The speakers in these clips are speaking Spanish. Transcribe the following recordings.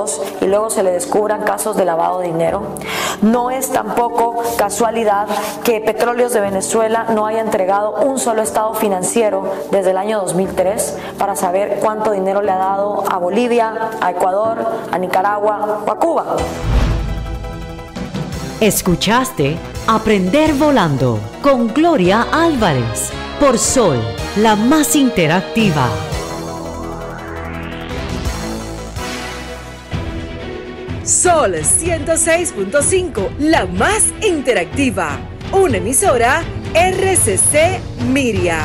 pagos y luego se le descubran casos de lavado de dinero. No es tampoco casualidad que Petróleos de Venezuela no haya entregado un solo estado financiero desde el año 2003 para saber cuánto dinero le ha dado a Bolivia, a Ecuador, a Nicaragua o a Cuba. Escuchaste Aprender Volando con Gloria Álvarez por Sol, la más interactiva. Sol 106.5, la más interactiva. Una emisora RCC Miria.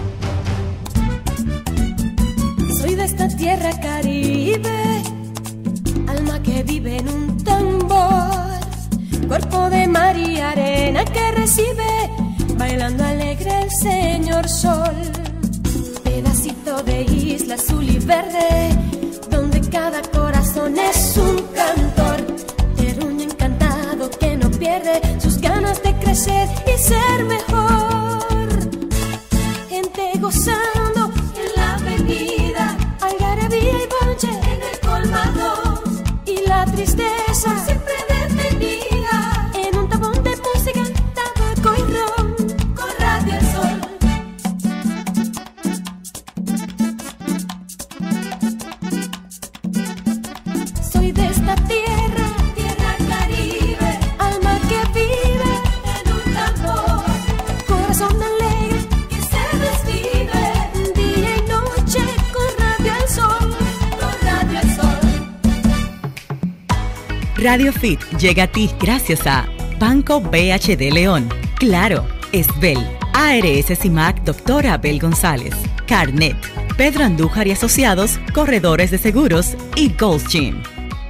Soy de esta tierra caribe, alma que vive en un tambor, cuerpo de mar y arena que recibe, bailando alegre el señor sol. Pedacito de isla azul y verde, donde cada corazón es un cantor, terruño encantado que no pierde sus ganas de crecer y ser mejor. Gente gozando en la avenida, algarabía y bonche en el colmado, y la tristeza siempre detenida en un tabón de música, tabaco y ron, con Radio El Sol. Soy de esta tierra, tierra caribe, alma que vive en un tambor, corazón alegre que se desvive día y noche con Radio El Sol, con Radio El Sol. Radio Fit llega a ti gracias a Banco BHD León, Claro, Esbel, ARS CIMAC Dr. Abel González, Carnet, Pedro Andújar y Asociados, Corredores de Seguros y Gold's Gym.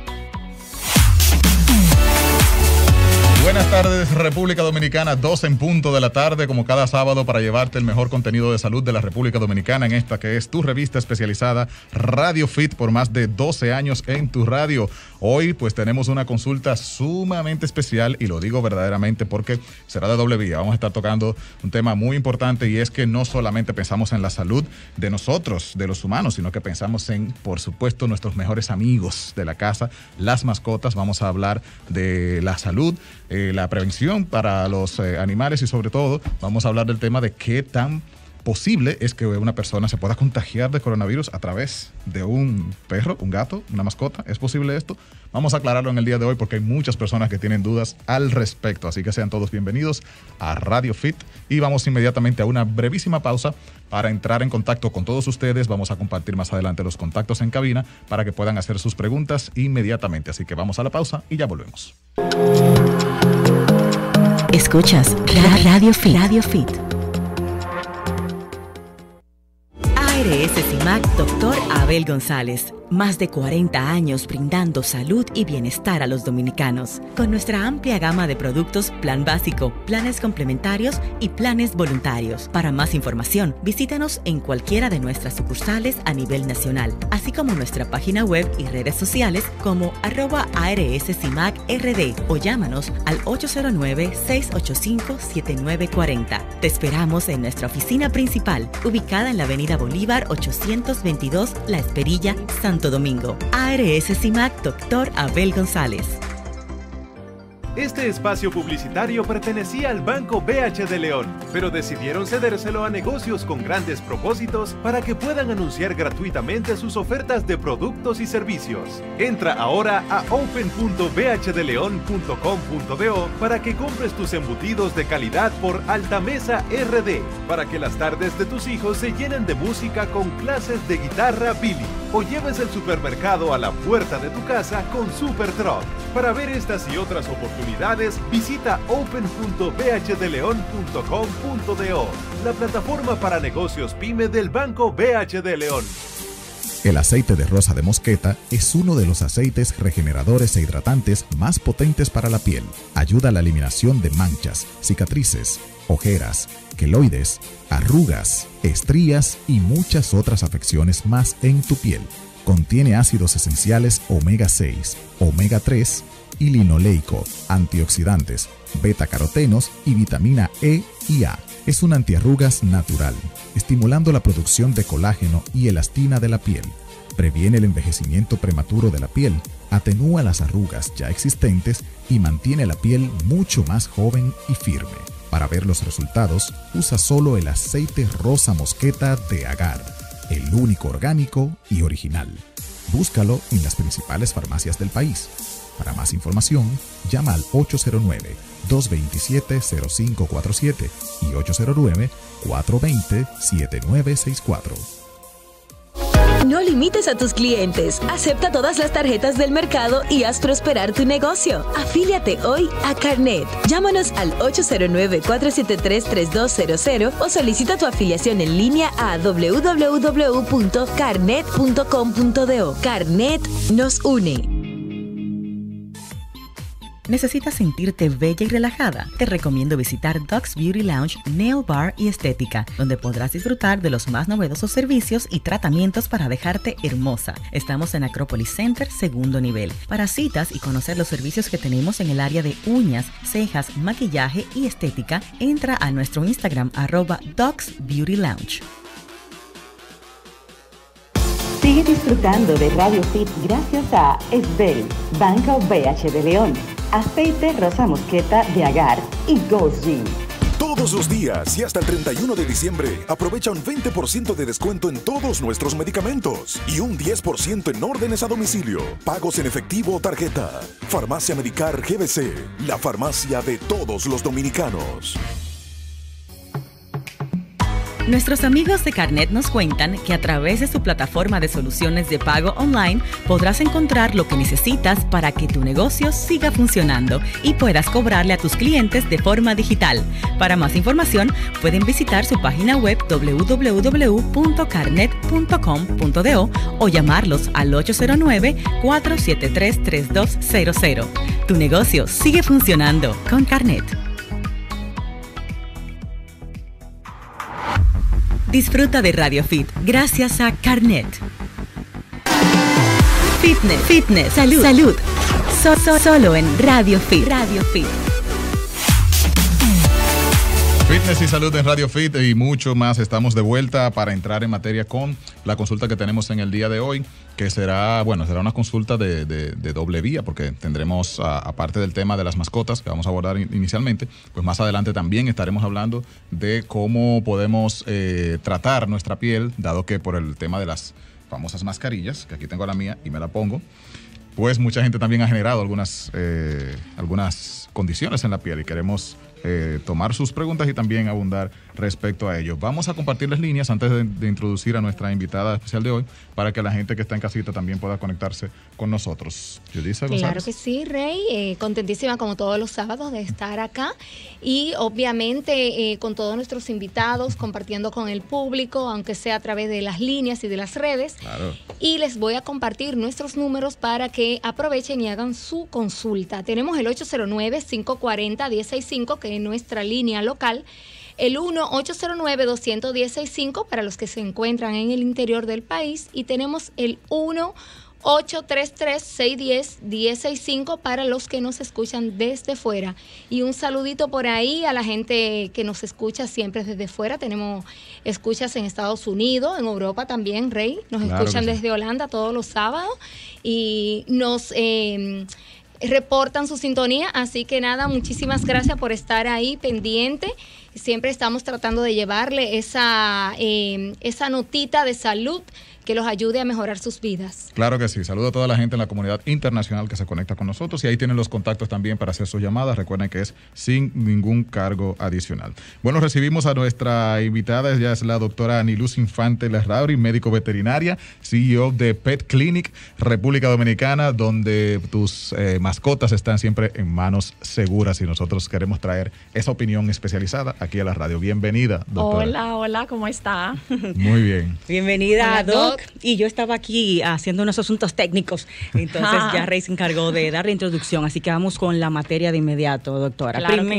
Buenas tardes, República Dominicana, 2 en punto de la tarde, como cada sábado, para llevarte el mejor contenido de salud de la República Dominicana en esta que es tu revista especializada Radio Fit, por más de 12 años en tu radio. Hoy pues tenemos una consulta sumamente especial, y lo digo verdaderamente porque será de doble vía. Vamos a estar tocando un tema muy importante, y es que no solamente pensamos en la salud de nosotros, de los humanos, sino que pensamos en, por supuesto, nuestros mejores amigos de la casa, las mascotas. Vamos a hablar de la salud, la prevención para los animales, y sobre todo vamos a hablar del tema de qué tan posible es que una persona se pueda contagiar de coronavirus a través de un perro, un gato, una mascota. ¿Es posible esto? Vamos a aclararlo en el día de hoy porque hay muchas personas que tienen dudas al respecto. Así que sean todos bienvenidos a Radio Fit, y vamos inmediatamente a una brevísima pausa para entrar en contacto con todos ustedes. Vamos a compartir más adelante los contactos en cabina para que puedan hacer sus preguntas inmediatamente. Así que vamos a la pausa y ya volvemos. Escuchas Radio Fit. Radio Fit. ARS CIMAC Dr. Abel González. Más de 40 años brindando salud y bienestar a los dominicanos. Con nuestra amplia gama de productos, plan básico, planes complementarios y planes voluntarios. Para más información, visítanos en cualquiera de nuestras sucursales a nivel nacional, así como nuestra página web y redes sociales como @ARSCIMACRD, o llámanos al 809-685-7940. Te esperamos en nuestra oficina principal, ubicada en la avenida Bolívar 822, La Esperilla, Santo Domingo. ARS CIMAC Dr. Abel González. Este espacio publicitario pertenecía al Banco BHD León, pero decidieron cedérselo a negocios con grandes propósitos para que puedan anunciar gratuitamente sus ofertas de productos y servicios. Entra ahora a open.bhdleon.com.do para que compres tus embutidos de calidad por Altamesa RD, para que las tardes de tus hijos se llenen de música con clases de guitarra Billy, o lleves el supermercado a la puerta de tu casa con Super Truck. Para ver estas y otras oportunidades, visita open.bhdleon.com.do, la plataforma para negocios PYME del Banco BHD León. El aceite de rosa de mosqueta es uno de los aceites regeneradores e hidratantes más potentes para la piel. Ayuda a la eliminación de manchas, cicatrices, ojeras, queloides, arrugas, estrías y muchas otras afecciones más en tu piel. Contiene ácidos esenciales omega 6, omega 3 y linoleico, antioxidantes, betacarotenos y vitamina E y A. Es un antiarrugas natural, estimulando la producción de colágeno y elastina de la piel. Previene el envejecimiento prematuro de la piel, atenúa las arrugas ya existentes y mantiene la piel mucho más joven y firme. Para ver los resultados, usa solo el aceite rosa mosqueta de Agar, el único orgánico y original. Búscalo en las principales farmacias del país. Para más información, llama al 809-227-0547 y 809-420-7964. No limites a tus clientes. Acepta todas las tarjetas del mercado y haz prosperar tu negocio. Afíliate hoy a Carnet. Llámanos al 809-473-3200 o solicita tu afiliación en línea a www.carnet.com.do. Carnet nos une. ¿Necesitas sentirte bella y relajada? Te recomiendo visitar Docs Beauty Lounge, Nail Bar y Estética, donde podrás disfrutar de los más novedosos servicios y tratamientos para dejarte hermosa. Estamos en Acropolis Center, segundo nivel. Para citas y conocer los servicios que tenemos en el área de uñas, cejas, maquillaje y estética, entra a nuestro Instagram @Docs Beauty Lounge. Sigue disfrutando de Radio Fit gracias a Esbel, Banco BH de León, Aceite Rosa Mosqueta de Agar y Ghost Gym. Todos los días y hasta el 31 de diciembre, aprovecha un 20% de descuento en todos nuestros medicamentos y un 10% en órdenes a domicilio, pagos en efectivo o tarjeta. Farmacia Medicar GBC, la farmacia de todos los dominicanos. Nuestros amigos de Carnet nos cuentan que a través de su plataforma de soluciones de pago online podrás encontrar lo que necesitas para que tu negocio siga funcionando y puedas cobrarle a tus clientes de forma digital. Para más información, pueden visitar su página web www.carnet.com.do o llamarlos al 809-473-3200. Tu negocio sigue funcionando con Carnet. Disfruta de Radio Fit gracias a Carnet. Fitness, salud. Solo en Radio Fit. Fitness y salud en Radio Fit y mucho más. Estamos de vuelta para entrar en materia con la consulta que tenemos en el día de hoy, que será una consulta de doble vía, porque tendremos, aparte del tema de las mascotas que vamos a abordar inicialmente, pues más adelante también estaremos hablando de cómo podemos tratar nuestra piel, dado que por el tema de las famosas mascarillas, que aquí tengo la mía y me la pongo, pues mucha gente también ha generado algunas condiciones en la piel y queremos tomar sus preguntas y también abundar respecto a ello. Vamos a compartir las líneas antes de introducir a nuestra invitada especial de hoy para que la gente que está en casita también pueda conectarse con nosotros. Yulisa González. Claro que sí, Rey. Contentísima como todos los sábados de estar acá y obviamente con todos nuestros invitados compartiendo con el público, aunque sea a través de las líneas y de las redes. Claro. Y les voy a compartir nuestros números para que aprovechen y hagan su consulta. Tenemos el 809-540-1065, que es nuestra línea local. El 1-809-210-65 para los que se encuentran en el interior del país. Y tenemos el 1-833-610-1065 para los que nos escuchan desde fuera. Y un saludito por ahí a la gente que nos escucha siempre desde fuera. Tenemos escuchas en Estados Unidos, en Europa también, Rey. Nos escuchan desde Holanda todos los sábados. Y nos reportan su sintonía. Así que nada, muchísimas gracias por estar ahí pendiente. Siempre estamos tratando de llevarle esa notita de salud que los ayude a mejorar sus vidas. Claro que sí. Saludo a toda la gente en la comunidad internacional que se conecta con nosotros y ahí tienen los contactos también para hacer sus llamadas. Recuerden que es sin ningún cargo adicional. Bueno, recibimos a nuestra invitada, ella es la doctora Aniluz Infante Larrauri, médico veterinaria, CEO de Pet Clinic, República Dominicana, donde tus mascotas están siempre en manos seguras y nosotros queremos traer esa opinión especializada aquí a la radio. Bienvenida, doctora. Hola, ¿cómo está? Muy bien. Bienvenida, Doc. Y yo estaba aquí haciendo unos asuntos técnicos, entonces ya Rey se encargó de dar la introducción, así que vamos con la materia de inmediato, doctora. Claro Primero,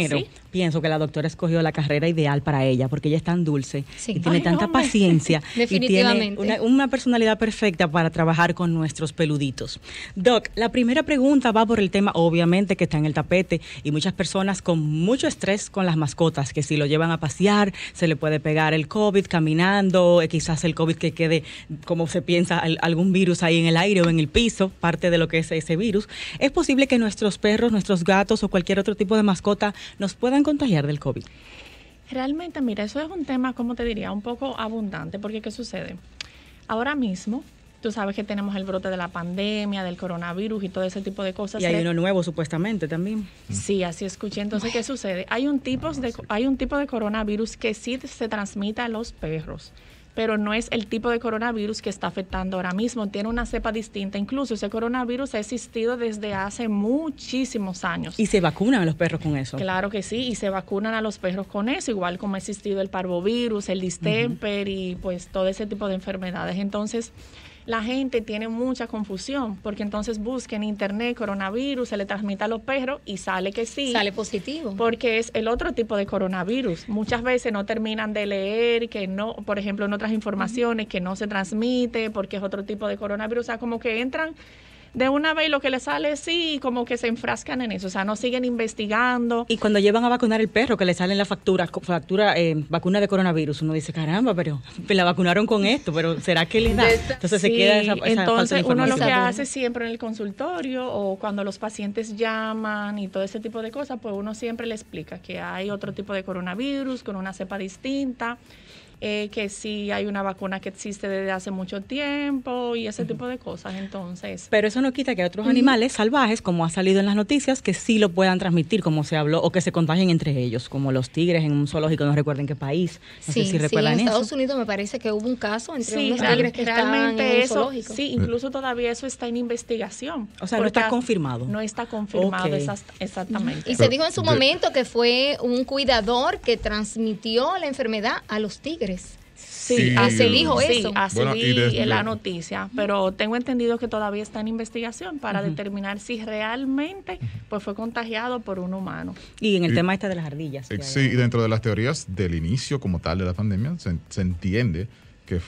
pienso que la doctora escogió la carrera ideal para ella, porque ella es tan dulce Sí. y tiene tanta paciencia y tiene Definitivamente. una personalidad perfecta para trabajar con nuestros peluditos. Doc, la primera pregunta va por el tema, obviamente, que está en el tapete y muchas personas con mucho estrés con las mascotas, que si lo llevan a pasear, se le puede pegar el COVID caminando, quizás el COVID que quede, como se piensa, algún virus ahí en el aire o en el piso, parte de lo que es ese virus. ¿Es posible que nuestros perros, nuestros gatos o cualquier otro tipo de mascota nos puedan contagiar del COVID? Realmente, mira, eso es un tema, como te diría, un poco abundante, porque ¿qué sucede? Ahora mismo, tú sabes que tenemos el brote de la pandemia, del coronavirus y todo ese tipo de cosas. Y hay uno nuevo supuestamente también. Sí, así escuché. Entonces, ¿qué sucede? Hay un tipo de coronavirus que sí se transmite a los perros, pero no es el tipo de coronavirus que está afectando ahora mismo. Tiene una cepa distinta. Incluso ese coronavirus ha existido desde hace muchísimos años. ¿Y se vacunan a los perros con eso? Claro que sí, y se vacunan a los perros con eso, igual como ha existido el parvovirus, el distemper y pues todo ese tipo de enfermedades. Entonces, la gente tiene mucha confusión, porque entonces busca en internet coronavirus, se le transmite a los perros y sale que sí. Sale positivo. Porque es el otro tipo de coronavirus. Muchas veces no terminan de leer que no, por ejemplo, en otras informaciones que no se transmite porque es otro tipo de coronavirus. O sea, como que entran de una vez y lo que les sale sí, como que se enfrascan en eso, o sea, no siguen investigando. Y cuando llevan a vacunar el perro, que le salen la vacuna de coronavirus, uno dice, caramba, pero la vacunaron con esto, pero ¿será que les da? Entonces se queda esa entonces falta de uno lo que información. hace siempre en el consultorio o cuando los pacientes llaman y todo ese tipo de cosas, pues uno siempre le explica que hay otro tipo de coronavirus con una cepa distinta, que sí hay una vacuna que existe desde hace mucho tiempo y ese tipo de cosas. Entonces, pero eso no quita que otros animales salvajes, como ha salido en las noticias, que sí lo puedan transmitir, como se habló, o que se contagien entre ellos, como los tigres en un zoológico, no recuerdo en qué país, no sé si recuerdan en eso. Estados Unidos me parece que hubo un caso entre sí, unos tigres que realmente están en un eso, zoológico. sí, incluso todavía eso está en investigación. O sea, no está confirmado. No está confirmado exactamente. Y se dijo en su momento que fue un cuidador que transmitió la enfermedad a los tigres. Sí, se dijo eso. Sí, así vi en la noticia, pero tengo entendido que todavía está en investigación para determinar si realmente pues fue contagiado por un humano. Y en el tema de las ardillas. Sí, y dentro de las teorías del inicio como tal de la pandemia, se entiende que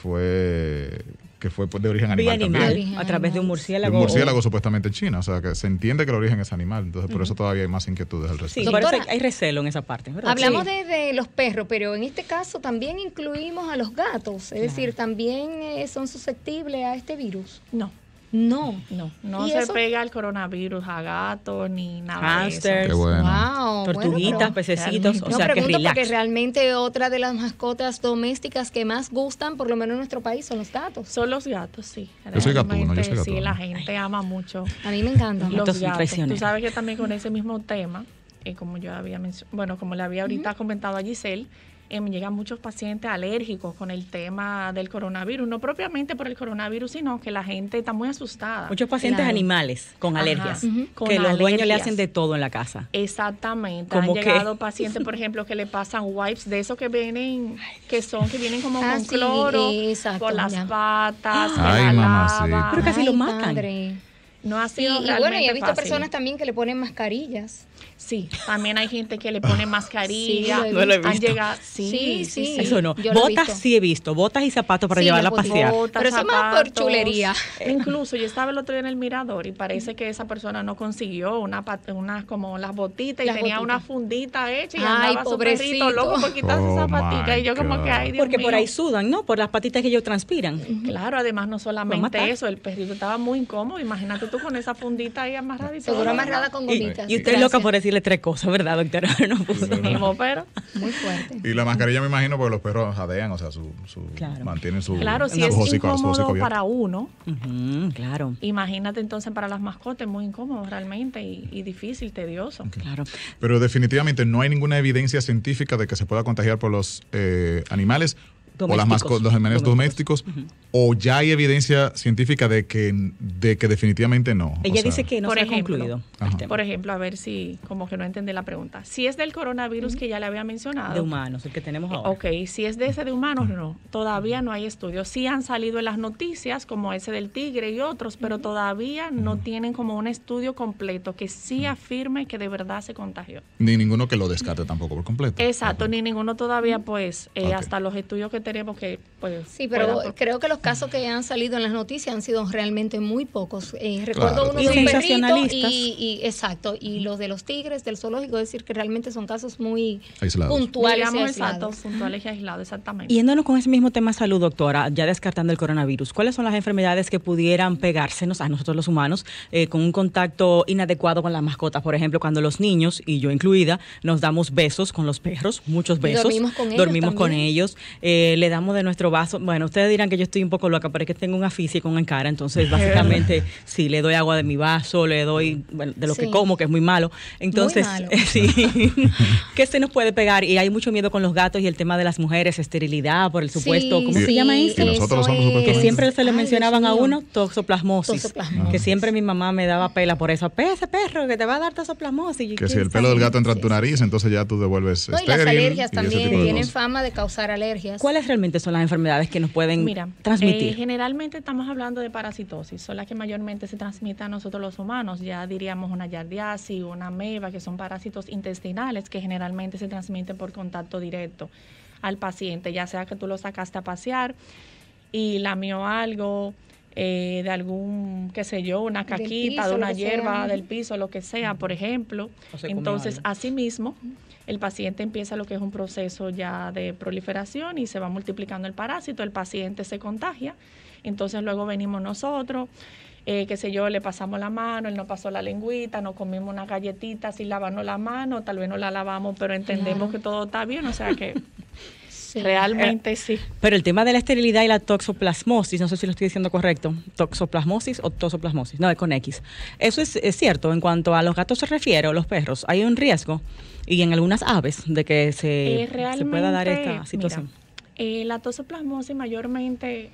fue de origen animal también. A través de un murciélago. De un murciélago supuestamente en China, o sea que se entiende que el origen es animal, entonces por eso todavía hay más inquietudes al respecto. Sí, por eso hay recelo en esa parte, ¿verdad? Hablamos de los perros, pero en este caso también incluimos a los gatos, es decir, también son susceptibles a este virus. No se pega el coronavirus a gatos ni nada Hamsters, de eso. Wow, tortuguitas, pececitos, o sea, que pregunto relax. porque realmente otra de las mascotas domésticas que más gustan, por lo menos en nuestro país, son los gatos. Son los gatos, sí. Yo soy gatuno, Sí, la gente ama mucho. A mí me encantan los gatos. Tú sabes que también con ese mismo tema, como yo había como le había ahorita comentado a Giselle, me llegan muchos pacientes alérgicos con el tema del coronavirus, no propiamente por el coronavirus, sino que la gente está muy asustada. Muchos pacientes animales con alergias, con que los dueños le alergias. hacen de todo en la casa. Exactamente. ¿Cómo Han llegado pacientes, por ejemplo, que le pasan wipes de esos que vienen como con cloro por las patas, Ay, mamacita. Pero casi lo matan. No ha sido y bueno, y he visto fácil. personas también que le ponen mascarillas. Sí, también hay gente que le pone mascarilla. Sí, no lo he visto. Han llegado, sí. Eso no. Botas sí he visto, botas y zapatos para llevarla a pasear. Pero eso es más por chulería. Incluso yo estaba el otro día en el mirador y parece que esa persona no consiguió una como las botitas y tenía una fundita hecha y andaba su perrito loco por quitarse esa patita. Y yo como que, ay, Dios Porque mío. por ahí sudan, ¿no? Por las patitas que ellos transpiran. Claro, además no solamente eso, el perrito estaba muy incómodo. Imagínate tú con esa fundita ahí amarrada y todo. Seguro amarrada con gomitas. Y usted es loca por decirle 3 cosas, ¿verdad, doctora? No puso. Pero muy fuerte. Y la mascarilla me imagino porque los perros jadean, o sea, mantienen su claro, si es incómodo para uno, claro. Imagínate entonces para las mascotas, muy incómodo realmente y difícil, tedioso. Claro. Pero definitivamente no hay ninguna evidencia científica de que se pueda contagiar por los animales. o los animales domésticos, o ya hay evidencia científica de que definitivamente no. Ella dice que no se ha concluido. Por ejemplo, a ver si como que no entendí la pregunta. Si es del coronavirus que ya le había mencionado. De humanos, el que tenemos ahora. Ok, si es de ese de humanos, no. Todavía no hay estudios. Sí han salido en las noticias, como ese del tigre y otros, pero todavía no tienen como un estudio completo que sí afirme que de verdad se contagió. Ni ninguno que lo descarte tampoco por completo. Exacto, ni ninguno todavía, pues, hasta los estudios que tenemos que, pues... Sí, pero creo que los casos que han salido en las noticias han sido realmente muy pocos. Recuerdo uno de un perrito exacto, y los de los tigres del zoológico, es decir, que realmente son casos muy puntuales y aislados. Puntuales y aislados, exactamente. Yéndonos con ese mismo tema de salud, doctora, ya descartando el coronavirus, ¿cuáles son las enfermedades que pudieran pegársenos a nosotros los humanos con un contacto inadecuado con las mascotas? Por ejemplo, cuando los niños, y yo incluida, nos damos besos con los perros, muchos besos. Dormimos con ellos. Le damos de nuestro vaso. Bueno, ustedes dirán que yo estoy un poco loca, pero es que tengo un aficio con cara, entonces básicamente sí, le doy agua de mi vaso, le doy de lo que como, que es muy malo. Entonces, sí, ¿qué se nos puede pegar? Y hay mucho miedo con los gatos y el tema de las mujeres, esterilidad, por el supuesto, ¿cómo se llama eso? Que siempre se le mencionaban a uno, toxoplasmosis. Que siempre mi mamá me daba pela por eso. Ese perro que te va a dar toxoplasmosis. Que si el pelo del gato entra en tu nariz, entonces ya tú devuelves estéril. Y las alergias también tienen fama de causar alergias. ¿Cuáles realmente son las enfermedades que nos pueden transmitir? Generalmente estamos hablando de parasitosis, son las que mayormente se transmiten a nosotros los humanos. Ya diríamos una yardiasis, una ameba, que son parásitos intestinales que generalmente se transmiten por contacto directo al paciente, ya sea que tú lo sacaste a pasear y lamió algo de algún, qué sé yo, una caquita, de una hierba del piso, lo que sea, por ejemplo. Entonces, asimismo, el paciente empieza lo que es un proceso ya de proliferación y se va multiplicando el parásito, el paciente se contagia, entonces luego venimos nosotros, qué sé yo, le pasamos la mano, él nos pasó la lengüita, nos comimos una galletita sin lavarnos la mano, tal vez no la lavamos, pero entendemos que todo está bien, o sea que... Realmente sí. Pero el tema de la esterilidad y la toxoplasmosis, no sé si lo estoy diciendo correcto, toxoplasmosis o tosoplasmosis, no, es con X. Eso es cierto, en cuanto a los gatos se refiere, o los perros, hay un riesgo, y en algunas aves, de que se pueda dar esta situación. Mira, la tosoplasmosis mayormente,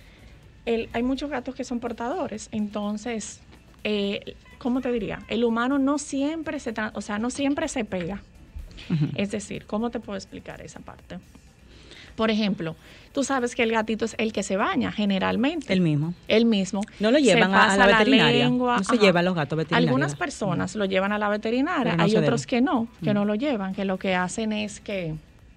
hay muchos gatos que son portadores, entonces, ¿cómo te diría? El humano no siempre no siempre se pega. Es decir, ¿cómo te puedo explicar esa parte? Por ejemplo, tú sabes que el gatito es el que se baña generalmente. El mismo. No lo llevan a la veterinaria. No se lleva a los gatos veterinarios. Algunas personas lo llevan a la veterinaria. Hay otros que no lo llevan, que lo que hacen es que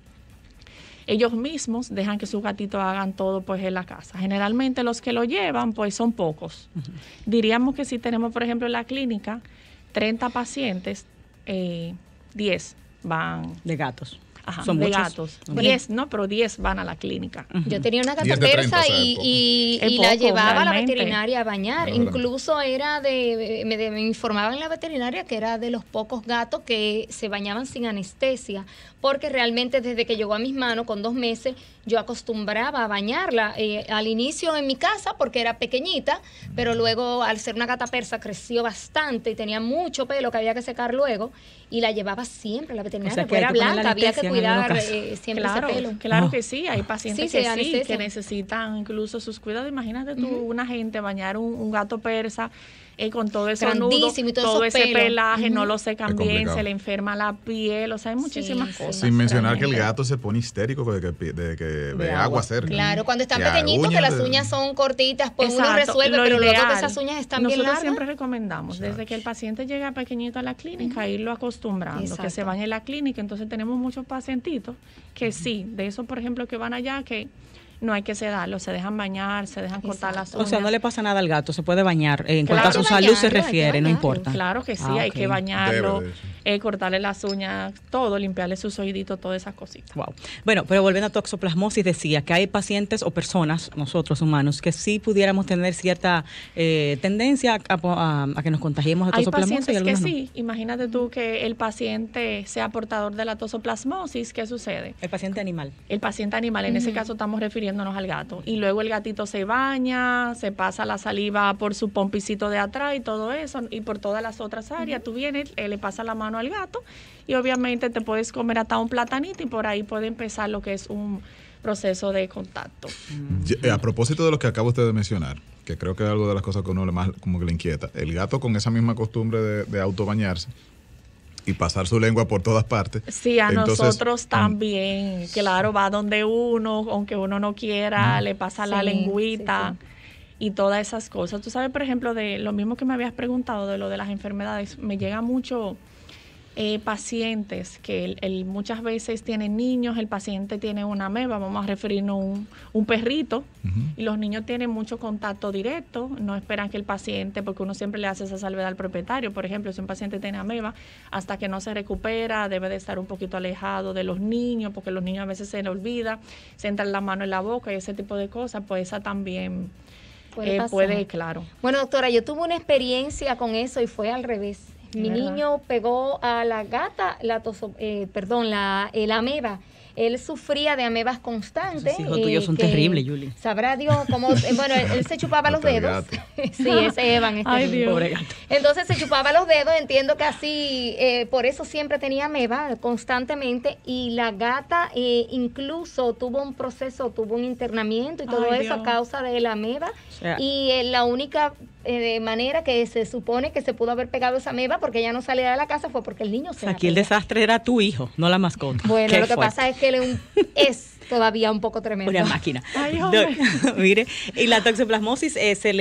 ellos mismos dejan que sus gatitos hagan todo pues en la casa. Generalmente los que lo llevan pues son pocos. Diríamos que si tenemos, por ejemplo, en la clínica 30 pacientes, 10 van de gatos. Ajá, son de muchos. Gatos. 10, no, pero 10 van a la clínica. Yo tenía una gata persa y la llevaba a la veterinaria a bañar. Incluso era me informaban en la veterinaria que era de los pocos gatos que se bañaban sin anestesia, porque realmente desde que llegó a mis manos con 2 meses yo acostumbraba a bañarla al inicio en mi casa porque era pequeñita, pero luego al ser una gata persa creció bastante y tenía mucho pelo que había que secar luego y la llevaba siempre a la veterinaria, porque era blanca, había que cuidar siempre ese pelo. Claro que sí, hay pacientes que necesitan incluso sus cuidados. Imagínate tú, una gente bañar un gato persa con todo ese nudo, todo ese pelaje, no lo secan bien, se le enferma la piel, o sea, hay muchísimas cosas. Sin mencionar que el gato se pone histérico de que ve agua cerca. Claro, cuando están pequeñitos, que las uñas son cortitas, pues uno resuelve, pero luego que esas uñas están bien largas. Nosotros siempre recomendamos, desde que el paciente llega pequeñito a la clínica, irlo acostumbrando, que se bañe en la clínica. Entonces tenemos muchos pacientitos que sí, de esos, por ejemplo, que van allá, que no hay que sedarlo, se dejan bañar, se dejan cortar las uñas. O sea, no le pasa nada al gato, se puede bañar. En cuanto a su salud se refiere, no importa. Claro que sí, hay que bañarlo, cortarle las uñas, todo, limpiarle sus oíditos, todas esas cositas. Wow. Bueno, pero volviendo a toxoplasmosis, decía que hay pacientes o personas, nosotros humanos, que sí pudiéramos tener cierta tendencia a que nos contagiemos de toxoplasmosis. Hay pacientes que sí. Imagínate tú que el paciente sea portador de la toxoplasmosis, ¿qué sucede? El paciente animal. El paciente animal, en ese caso estamos refiriéndonos al gato. Y luego el gatito se baña, se pasa la saliva por su pompicito de atrás y todo eso, y por todas las otras áreas. Tú vienes, le pasas la mano al gato y obviamente te puedes comer hasta un platanito y por ahí puede empezar lo que es un proceso de contacto. A propósito de lo que acaba usted de mencionar, que creo que es algo de las cosas que a uno más como que le inquieta, el gato con esa misma costumbre de autobañarse y pasar su lengua por todas partes. Sí, a nosotros también, claro, va donde uno, aunque uno no quiera, le pasa la lengüita y todas esas cosas. Tú sabes, por ejemplo, de lo mismo que me habías preguntado de lo de las enfermedades, me llega mucho pacientes que muchas veces tienen niños, el paciente tiene una ameba, vamos a referirnos a un perrito, y los niños tienen mucho contacto directo, no esperan que el paciente, porque uno siempre le hace esa salvedad al propietario, por ejemplo, si un paciente tiene ameba, hasta que no se recupera, debe de estar un poquito alejado de los niños, porque los niños a veces se les olvida, se entra la mano en la boca y ese tipo de cosas, pues esa también puede, claro. Bueno, doctora, yo tuve una experiencia con eso y fue al revés. Mi niño pegó a la gata la ameba. Él sufría de amebas constantes. Los hijos tuyos son terribles, Julie. Sabrá Dios cómo. Bueno, él se chupaba los dedos. Sí, ese Evan. Ay, Dios. Pobre gato. Entonces se chupaba los dedos. Entiendo que así, por eso siempre tenía ameba constantemente. Y la gata incluso tuvo un internamiento y todo eso Dios. a causa de la ameba. O sea, Y la única manera que se supone que se pudo haber pegado esa ameba porque ella no salía de la casa fue porque el niño se aquí el desastre era tu hijo, no la mascota. Bueno, lo que pasa es que él es todavía un poco tremendo. Una máquina. Ay, Mire, y la toxoplasmosis se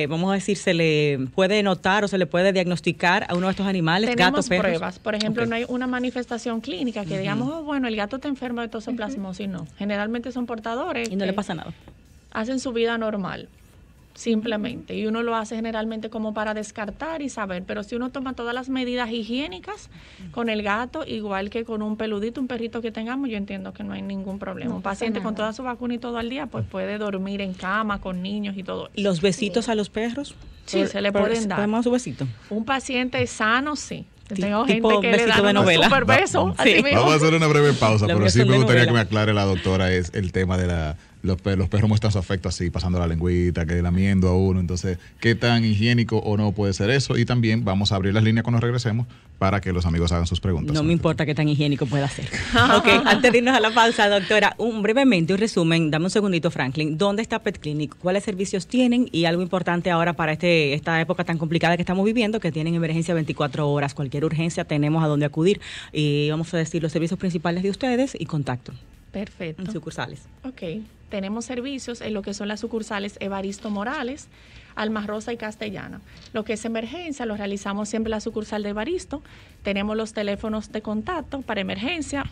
le puede notar o se le puede diagnosticar a uno de estos animales, Tenemos gatos, perros. pruebas. Por ejemplo, no hay una manifestación clínica que digamos, bueno, el gato está enfermo de toxoplasmosis, no. Generalmente son portadores. Y no le pasa nada. Hacen su vida normal. Simplemente, y uno lo hace generalmente como para descartar y saber, pero si uno toma todas las medidas higiénicas con el gato, igual que con un peludito, un perrito que tengamos, yo entiendo que no hay ningún problema. Un paciente con toda su vacuna y todo al día, pues puede dormir en cama con niños y todo. ¿Los besitos a los perros? Sí, se le pueden dar. ¿Podemos su besito? Un paciente sano, sí. Tengo Tipo gente que le besito da de novela. super beso. Sí. Vamos a hacer una breve pausa, pero sí me gustaría novela. que me aclare la doctora es el tema de los perros muestran su afecto así, pasando la lengüita, que lamiendo a uno. Entonces, ¿qué tan higiénico o no puede ser eso? Y también vamos a abrir las líneas cuando regresemos para que los amigos hagan sus preguntas. No me importa qué tan higiénico pueda ser. Ok, antes de irnos a la pausa, doctora, brevemente un resumen, dame un segundito, Franklin. ¿Dónde está Pet Clinic? ¿Cuáles servicios tienen? Y algo importante ahora para esta época tan complicada que estamos viviendo, que tienen emergencia 24 horas. Cualquier urgencia tenemos a dónde acudir. Y vamos a decir los servicios principales de ustedes y contacto. Perfecto. En sucursales. Ok. Tenemos servicios en lo que son las sucursales Evaristo Morales, Alma Rosa y Castellana. Lo que es emergencia lo realizamos siempre en la sucursal de Evaristo. Tenemos los teléfonos de contacto para emergencia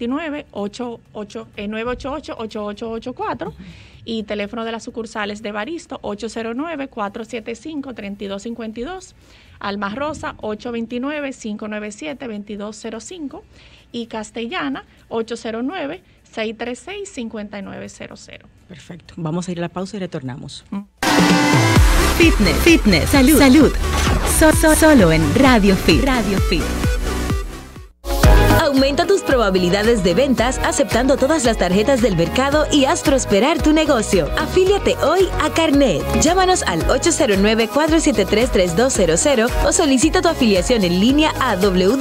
829-988-8884 y teléfono de las sucursales de Evaristo 809-475-3252, Alma Rosa 829-597-2205 y Castellana 809-636-5900. Perfecto. Vamos a ir a la pausa y retornamos. Fitness, salud. Solo en Radio Fit. Aumenta tus probabilidades de ventas aceptando todas las tarjetas del mercado y haz prosperar tu negocio. Afíliate hoy a Carnet. Llámanos al 809-473-3200 o solicita tu afiliación en línea a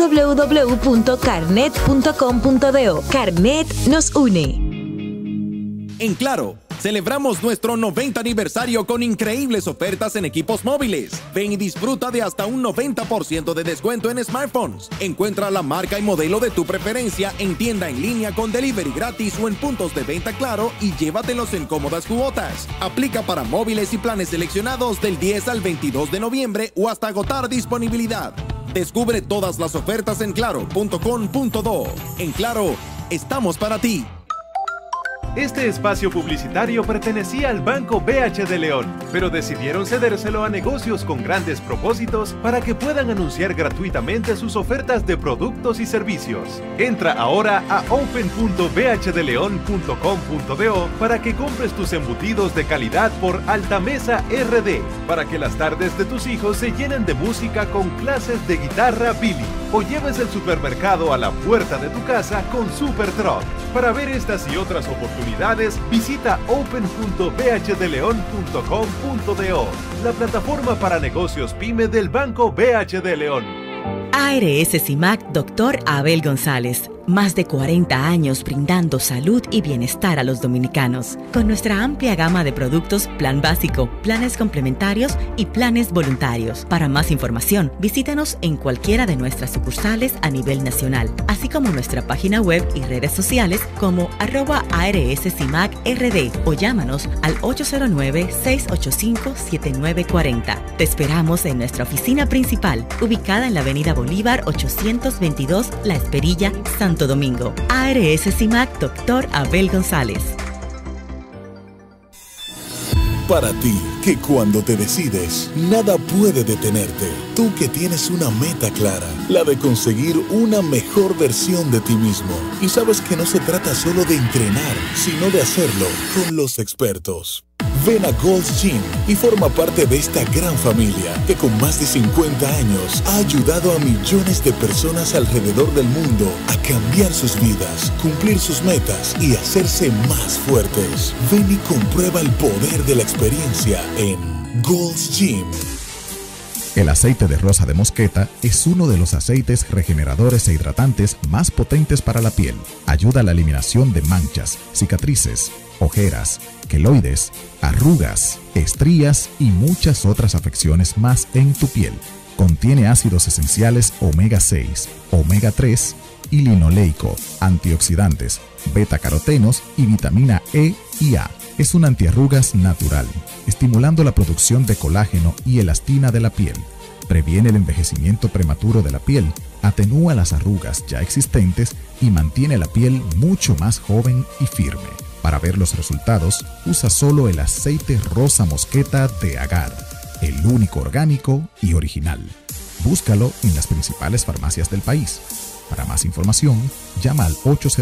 www.carnet.com.do. Carnet nos une. En Claro, celebramos nuestro 90 aniversario con increíbles ofertas en equipos móviles. Ven y disfruta de hasta un 90% de descuento en smartphones. Encuentra la marca y modelo de tu preferencia en tienda en línea con delivery gratis o en puntos de venta Claro y llévatelos en cómodas cuotas. Aplica para móviles y planes seleccionados del 10 al 22 de noviembre o hasta agotar disponibilidad. Descubre todas las ofertas en claro.com.do. En Claro, estamos para ti. Este espacio publicitario pertenecía al Banco BH de León, pero decidieron cedérselo a negocios con grandes propósitos para que puedan anunciar gratuitamente sus ofertas de productos y servicios. Entra ahora a open.bhdeleon.com.do para que compres tus embutidos de calidad por Altamesa RD, para que las tardes de tus hijos se llenen de música con clases de guitarra Billy, o lleves el supermercado a la puerta de tu casa con Super Truck. Para ver estas y otras oportunidades, visita open.bhdeleon.com.do, la plataforma para negocios PYME del Banco BH de León. ARS CIMAC Dr. Abel González. Más de 40 años brindando salud y bienestar a los dominicanos. Con nuestra amplia gama de productos, plan básico, planes complementarios y planes voluntarios. Para más información, visítanos en cualquiera de nuestras sucursales a nivel nacional, así como nuestra página web y redes sociales como @ARSCIMACRD o llámanos al 809-685-7940. Te esperamos en nuestra oficina principal, ubicada en la Avenida Bolívar 822, La Esperilla, Santo Domingo. ARS CIMAC Dr. Abel González. Para ti, que cuando te decides, nada puede detenerte. Tú que tienes una meta clara, la de conseguir una mejor versión de ti mismo. Y sabes que no se trata solo de entrenar, sino de hacerlo con los expertos. Ven a Gold's Gym y forma parte de esta gran familia que con más de 50 años ha ayudado a millones de personas alrededor del mundo a cambiar sus vidas, cumplir sus metas y hacerse más fuertes. Ven y comprueba el poder de la experiencia en Gold's Gym. El aceite de rosa de mosqueta es uno de los aceites regeneradores e hidratantes más potentes para la piel. Ayuda a la eliminación de manchas, cicatrices, ojeras, queloides, arrugas, estrías y muchas otras afecciones más en tu piel. Contiene ácidos esenciales omega 6, omega 3 y linoleico, antioxidantes, beta-carotenos y vitamina E y A. Es un antiarrugas natural, estimulando la producción de colágeno y elastina de la piel. Previene el envejecimiento prematuro de la piel, atenúa las arrugas ya existentes y mantiene la piel mucho más joven y firme. Para ver los resultados, usa solo el aceite rosa mosqueta de Agar, el único orgánico y original. Búscalo en las principales farmacias del país. Para más información, llama al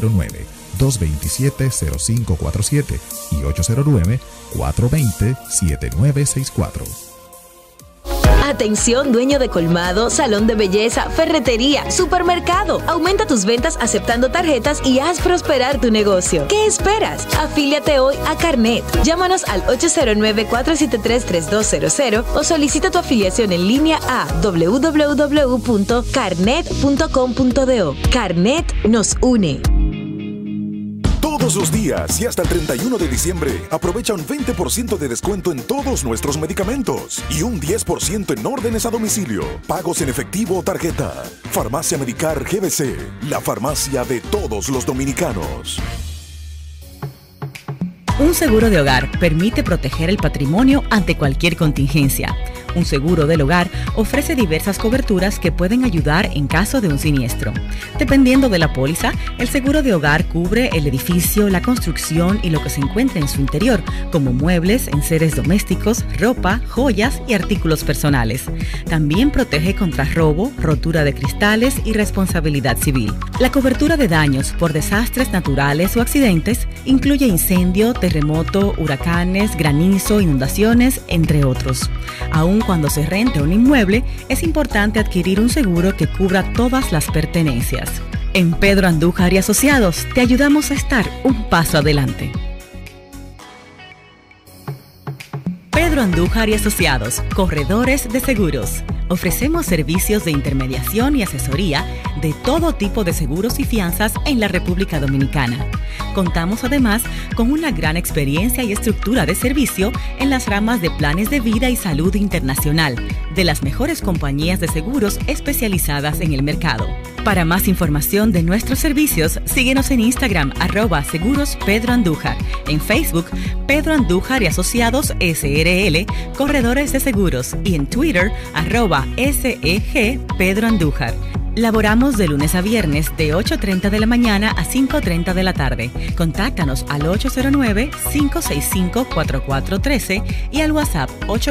809-227-0547 y 809-420-7964. Atención, dueño de colmado, salón de belleza, ferretería, supermercado. Aumenta tus ventas aceptando tarjetas y haz prosperar tu negocio. ¿Qué esperas? Afíliate hoy a Carnet. Llámanos al 809-473-3200 o solicita tu afiliación en línea a www.carnet.com.do. Carnet nos une. Todos los días y hasta el 31 de diciembre, aprovecha un 20% de descuento en todos nuestros medicamentos y un 10% en órdenes a domicilio, pagos en efectivo o tarjeta. Farmacia Medicar GBC, la farmacia de todos los dominicanos. Un seguro de hogar permite proteger el patrimonio ante cualquier contingencia. Un seguro del hogar ofrece diversas coberturas que pueden ayudar en caso de un siniestro. Dependiendo de la póliza, el seguro de hogar cubre el edificio, la construcción y lo que se encuentra en su interior, como muebles, enseres domésticos, ropa, joyas y artículos personales. También protege contra robo, rotura de cristales y responsabilidad civil. La cobertura de daños por desastres naturales o accidentes incluye incendio, terremoto, huracanes, granizo, inundaciones, entre otros. Aún cuando se rente un inmueble, es importante adquirir un seguro que cubra todas las pertenencias. En Pedro Andújar y Asociados te ayudamos a estar un paso adelante. Pedro Andújar y Asociados, corredores de seguros. Ofrecemos servicios de intermediación y asesoría de todo tipo de seguros y fianzas en la República Dominicana. Contamos además con una gran experiencia y estructura de servicio en las ramas de planes de vida y salud internacional, de las mejores compañías de seguros especializadas en el mercado. Para más información de nuestros servicios, síguenos en Instagram, @Seguros Pedro Andújar, en Facebook, Pedro Andújar y Asociados SRL, Corredores de Seguros, y en Twitter, @SEG Pedro Andújar. Laboramos de lunes a viernes de 8:30 de la mañana a 5:30 de la tarde. Contáctanos al 809-565-4413 y al WhatsApp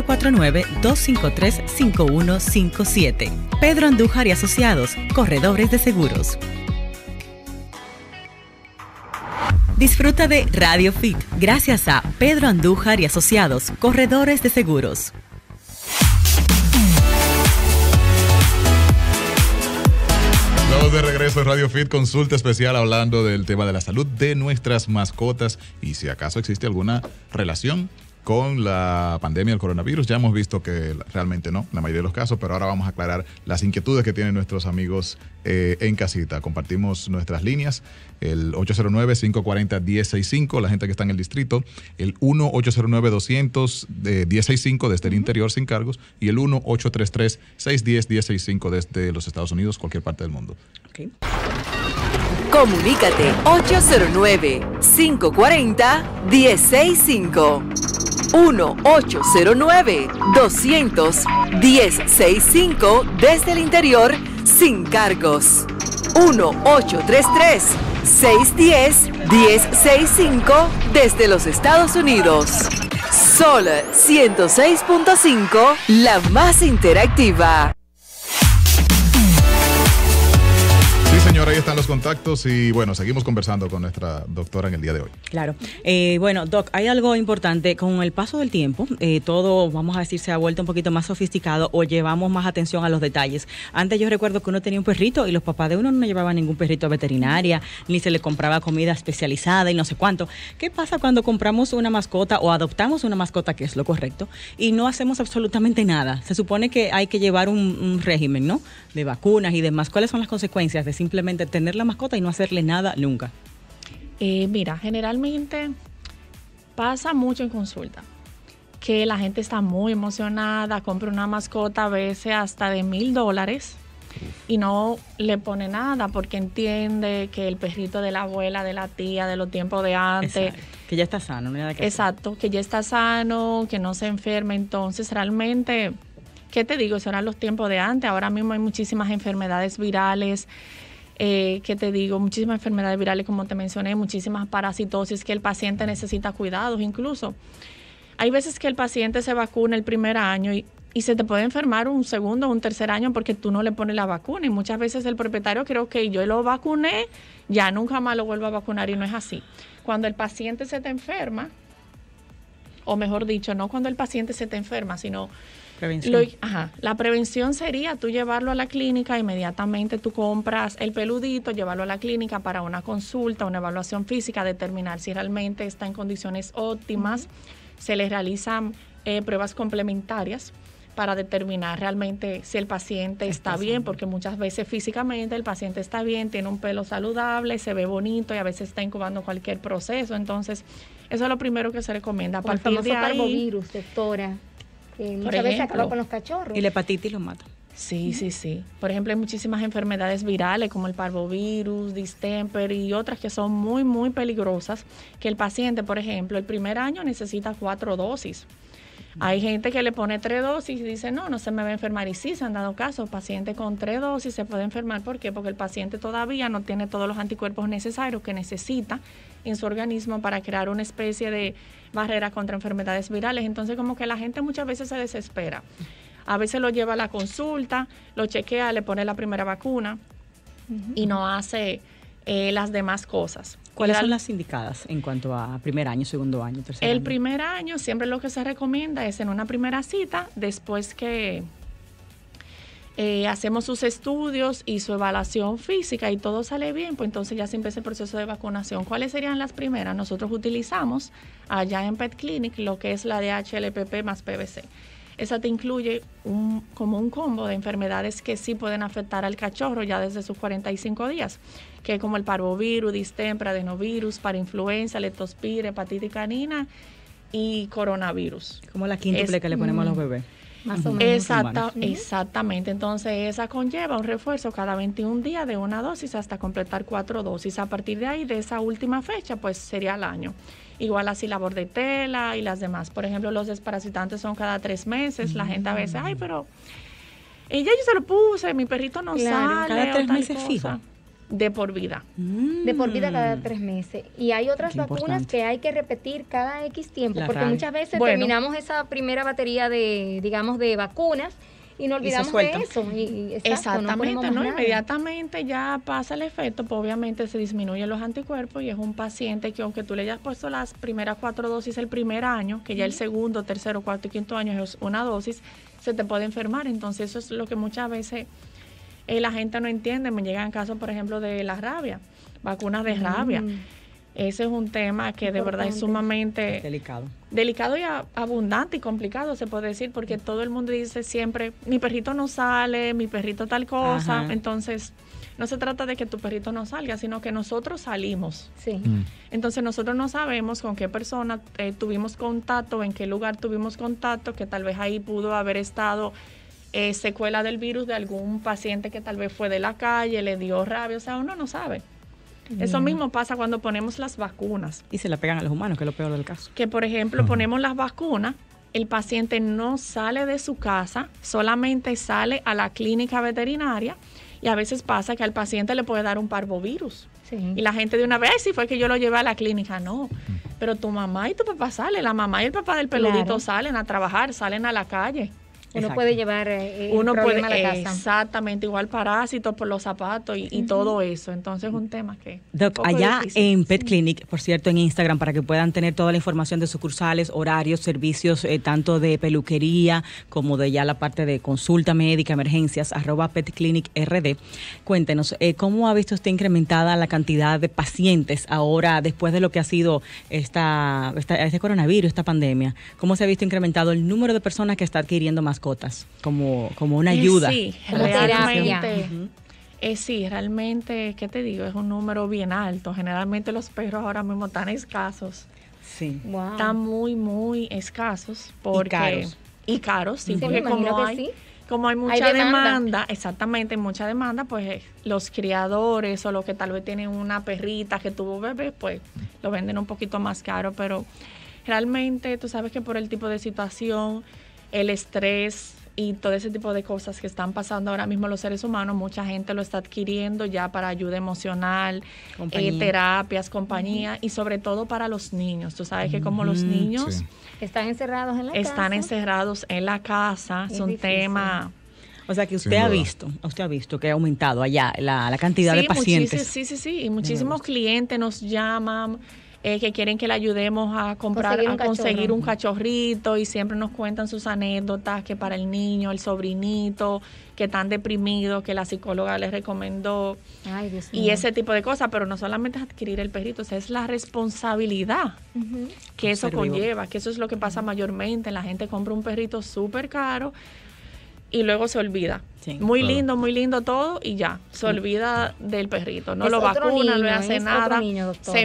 849-253-5157. Pedro Andújar y Asociados, Corredores de Seguros. Disfruta de Radio Fit gracias a Pedro Andújar y Asociados, Corredores de Seguros. De regreso en Radio Fit, consulta especial hablando del tema de la salud de nuestras mascotas y si acaso existe alguna relación con la pandemia del coronavirus. Ya hemos visto que realmente no, en la mayoría de los casos, pero ahora vamos a aclarar las inquietudes que tienen nuestros amigos en casita. Compartimos nuestras líneas, el 809-540-1065, la gente que está en el distrito, el 1-809-200-1065 desde el interior sin cargos, y el 1-833-610-1065 desde los Estados Unidos, cualquier parte del mundo. Okay. Comunícate 809-540-1065. 1-809-200-1065 desde el interior sin cargos. 1-833-610-1065 desde los Estados Unidos. Sol 106.5, la más interactiva. Señora, ahí están los contactos y bueno, seguimos conversando con nuestra doctora en el día de hoy. Claro. Bueno, Doc, hay algo importante. Con el paso del tiempo, todo, vamos a decir, se ha vuelto un poquito más sofisticado o llevamos más atención a los detalles. Antes yo recuerdo que uno tenía un perrito y los papás de uno no llevaban ningún perrito a veterinaria, ni se le compraba comida especializada y no sé cuánto. ¿Qué pasa cuando compramos una mascota o adoptamos una mascota, que es lo correcto, y no hacemos absolutamente nada? Se supone que hay que llevar un régimen, ¿no?, de vacunas y demás. ¿Cuáles son las consecuencias de simplemente tener la mascota y no hacerle nada nunca? Mira, generalmente pasa mucho en consulta que la gente está muy emocionada, compra una mascota a veces hasta de $1,000 y no le pone nada porque entiende que el perrito de la abuela, de la tía, de los tiempos de antes. Exacto. Que ya está sano, no hay nada que exacto, hacer. Que ya está sano, que no se enferme. Entonces realmente, ¿qué te digo? Esos eran los tiempos de antes. Ahora mismo hay muchísimas enfermedades virales. ¿Qué te digo? Muchísimas enfermedades virales, como te mencioné, muchísimas parasitosis que el paciente necesita cuidados. Incluso hay veces que el paciente se vacuna el primer año y se te puede enfermar un segundo o un tercer año porque tú no le pones la vacuna, y muchas veces el propietario cree que yo lo vacuné, ya nunca más lo vuelvo a vacunar, y no es así. Cuando el paciente se te enferma, o mejor dicho, no cuando el paciente se te enferma, sino la prevención sería tú llevarlo a la clínica, inmediatamente tú compras el peludito, llevarlo a la clínica para una consulta, una evaluación física, determinar si realmente está en condiciones óptimas. Se le realizan pruebas complementarias para determinar realmente si el paciente está bien, porque muchas veces físicamente el paciente está bien, tiene un pelo saludable, se ve bonito y a veces está incubando cualquier proceso. Entonces, eso es lo primero que se recomienda. A partir de ahí, parvovirus, doctora, que muchas veces acaba con los cachorros. Y la hepatitis lo mata. Sí. Por ejemplo, hay muchísimas enfermedades virales como el parvovirus, distemper y otras que son muy, muy peligrosas, que el paciente, por ejemplo, el primer año necesita 4 dosis. Hay gente que le pone 3 dosis y dice, no se me va a enfermar. Y sí, se han dado casos, paciente con 3 dosis se puede enfermar. ¿Por qué? Porque el paciente todavía no tiene todos los anticuerpos necesarios que necesita en su organismo para crear una especie de barrera contra enfermedades virales. Entonces, como que la gente muchas veces se desespera. A veces lo lleva a la consulta, lo chequea, le pone la primera vacuna y no hace las demás cosas. ¿Cuáles son las indicadas en cuanto a primer año, segundo año, tercer año? El primer año siempre lo que se recomienda es en una primera cita, después que hacemos sus estudios y su evaluación física y todo sale bien, pues entonces ya se empieza el proceso de vacunación. ¿Cuáles serían las primeras? Nosotros utilizamos allá en Pet Clinic lo que es la DHLPP más PVC. Esa te incluye como un combo de enfermedades que sí pueden afectar al cachorro ya desde sus 45 días, que es como el parvovirus, distemper, adenovirus, parainfluenza, leptospira, hepatitis canina y coronavirus. Como la quíntuple que le ponemos a los bebés. Más o menos. Exactamente. Entonces, esa conlleva un refuerzo cada 21 días de una dosis hasta completar 4 dosis. A partir de ahí, de esa última fecha, pues sería al año. Igual así la bordetela y las demás. Por ejemplo, los desparasitantes son cada 3 meses. La gente a veces, pero ya yo se lo puse, mi perrito no sale. Cada 3 meses fijo. De por vida. De por vida cada 3 meses. Y hay otras vacunas que hay que repetir cada X tiempo, porque muchas veces terminamos esa primera batería de, digamos, de vacunas y nos olvidamos de eso. Exactamente, ¿no? Inmediatamente ya pasa el efecto, pues obviamente se disminuyen los anticuerpos y es un paciente que aunque tú le hayas puesto las primeras 4 dosis el primer año, que ya el segundo, tercero, cuarto y quinto año es una dosis, se te puede enfermar. Entonces eso es lo que muchas veces la gente no entiende. Me llegan casos, por ejemplo, de la rabia, vacunas de rabia. Ese es un tema que de verdad es sumamente delicado y abundante y complicado, se puede decir, porque todo el mundo dice siempre, mi perrito no sale, mi perrito tal cosa. Ajá. Entonces, no se trata de que tu perrito no salga, sino que nosotros salimos. Sí. Entonces, nosotros no sabemos con qué persona tuvimos contacto, en qué lugar tuvimos contacto, que tal vez ahí pudo haber estado secuela del virus de algún paciente que tal vez fue de la calle, le dio rabia, o sea, uno no sabe. Eso mismo pasa cuando ponemos las vacunas. Y se la pegan a los humanos, que es lo peor del caso. Que, por ejemplo, ponemos las vacunas, el paciente no sale de su casa, solamente sale a la clínica veterinaria y a veces pasa que al paciente le puede dar un parvovirus. Sí. Y la gente de una vez, sí fue que yo lo llevé a la clínica. No, pero tu mamá y tu papá salen, la mamá y el papá del peludito salen a trabajar, salen a la calle. Uno puede llevar uno problema puede, a la casa. Exactamente, igual parásitos por los zapatos y todo eso. Entonces es un tema que... Doc, allá difícil. En Pet Clinic, por cierto, en Instagram, para que puedan tener toda la información de sucursales, horarios, servicios, tanto de peluquería como de ya la parte de consulta médica, emergencias, @PetClinicRD. Cuéntenos, ¿cómo ha visto usted incrementada la cantidad de pacientes ahora, después de lo que ha sido este coronavirus, esta pandemia? ¿Cómo se ha visto incrementado el número de personas que está adquiriendo mascotas como una ayuda? Sí, realmente. Sí, realmente, ¿qué te digo? Es un número bien alto. Generalmente los perros ahora mismo están escasos. Sí. Wow. Están muy, muy escasos. Porque, y caros, sí, porque como hay mucha demanda, exactamente, hay mucha demanda, pues los criadores o los que tal vez tienen una perrita que tuvo bebé, pues lo venden un poquito más caro, pero realmente tú sabes que por el tipo de situación, el estrés y todo ese tipo de cosas que están pasando ahora mismo los seres humanos, mucha gente lo está adquiriendo ya para ayuda emocional, terapias, compañía, y sobre todo para los niños. Tú sabes que como los niños están encerrados en la casa. Están encerrados en la casa, es un tema... O sea que usted ha visto que ha aumentado allá la cantidad de pacientes. Sí, y muchísimos clientes nos llaman, que quieren que le ayudemos a conseguir un cachorrito, y siempre nos cuentan sus anécdotas, que para el niño, el sobrinito, que están deprimidos, que la psicóloga les recomendó. Ay, Dios mío. Y ese tipo de cosas, pero no solamente es adquirir el perrito, o sea, es la responsabilidad que eso conlleva, que eso es lo que pasa mayormente. La gente compra un perrito súper caro y luego se olvida. Sí, muy lindo todo, y ya, se olvida del perrito. No lo vacuna, no le hace nada. Se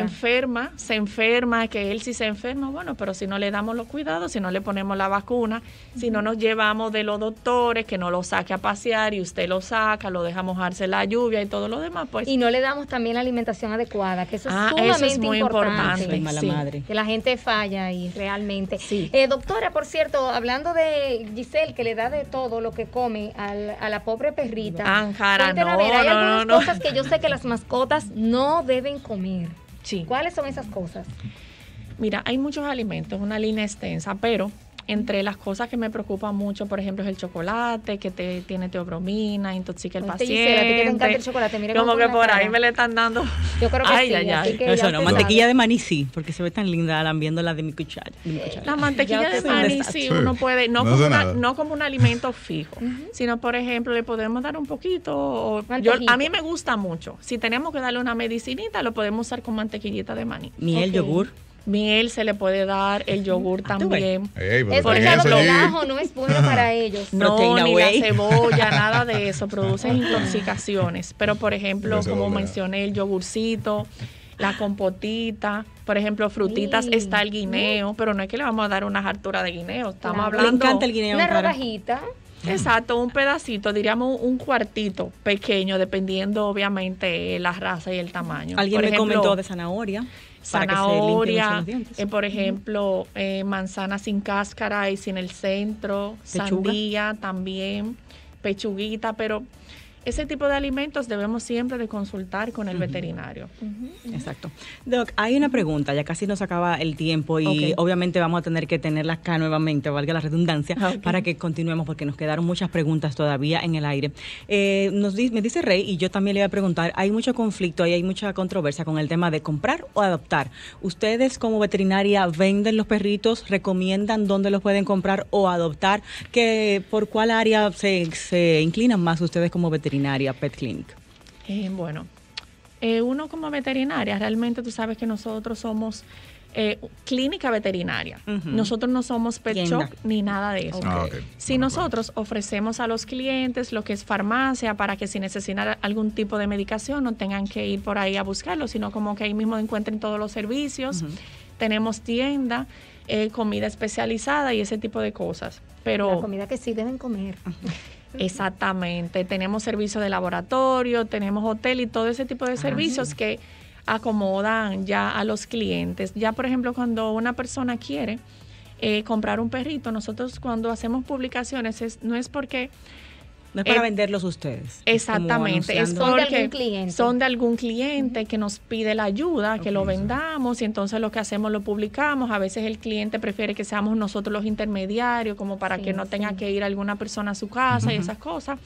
enferma, que él sí se enferma, bueno, pero si no le damos los cuidados, si no le ponemos la vacuna, si no nos llevamos de los doctores, que no lo saque a pasear y usted lo saca, lo deja mojarse la lluvia y todo lo demás, pues. Y no le damos también la alimentación adecuada, que eso es sumamente eso es muy importante. Mala madre. Que la gente falla ahí, realmente. Sí. Doctora, por cierto, hablando de Giselle, que le da de todo lo que come a la pobre perrita. Hay algunas cosas que yo sé que las mascotas no deben comer. Sí. ¿Cuáles son esas cosas? Mira, hay muchos alimentos, una línea extensa, pero entre las cosas que me preocupan mucho, por ejemplo, es el chocolate, que tiene teobromina, intoxica el paciente. Gisela, ¿a ti que te encanta el chocolate? Mira como que por ahí me le están dando. Yo creo que sí. Que eso no, mantequilla de maní sí, porque se ve tan linda lambiéndola de mi cuchara. La mantequilla de maní sí, uno puede, no como un alimento fijo, sino, por ejemplo, le podemos dar un poquito. A mí me gusta mucho. Si tenemos que darle una medicinita, lo podemos usar con mantequillita de maní. Miel, yogur. Miel se le puede dar, el yogur también. Por ejemplo, el ajo no es bueno para ellos. No, ni la cebolla, nada de eso, producen intoxicaciones. Pero, por ejemplo, como mencioné, el yogurcito, la compotita, por ejemplo, frutitas, está el guineo, pero no es que le vamos a dar una hartura de guineo, estamos hablando... Le encanta el guineo. Una rodajita. Exacto, un pedacito, diríamos un cuartito pequeño, dependiendo obviamente la raza y el tamaño. Alguien me comentó de zanahoria. Zanahoria, por ejemplo, manzana sin cáscara y sin el centro, sandía también, pechuguita, pero ese tipo de alimentos debemos siempre de consultar con el veterinario. Exacto. Doc, hay una pregunta, ya casi nos acaba el tiempo y obviamente vamos a tener que tenerla acá nuevamente, valga la redundancia, para que continuemos porque nos quedaron muchas preguntas todavía en el aire. Me dice Rey, y yo también le voy a preguntar, hay mucho conflicto y hay mucha controversia con el tema de comprar o adoptar. ¿Ustedes como veterinaria venden los perritos, recomiendan dónde los pueden comprar o adoptar? ¿Por cuál área se inclinan más ustedes como veterinaria Pet Clinic? Bueno, Uno como veterinaria, realmente tú sabes que nosotros somos clínica veterinaria. Nosotros no somos pet shop ni nada de eso. Si nosotros ofrecemos a los clientes lo que es farmacia para que si necesitan algún tipo de medicación no tengan que ir por ahí a buscarlo, sino como que ahí mismo encuentren todos los servicios. Tenemos tienda, comida especializada y ese tipo de cosas. Pero la comida que sí deben comer. Exactamente. Tenemos servicio de laboratorio, tenemos hotel y todo ese tipo de servicios que acomodan ya a los clientes. Ya, por ejemplo, cuando una persona quiere comprar un perrito, nosotros cuando hacemos publicaciones no es porque... No es para venderlos ustedes. Exactamente, es porque son de algún cliente que nos pide la ayuda, que lo vendamos y entonces lo que hacemos lo publicamos. A veces el cliente prefiere que seamos nosotros los intermediarios como para que no tenga que ir alguna persona a su casa y esas cosas.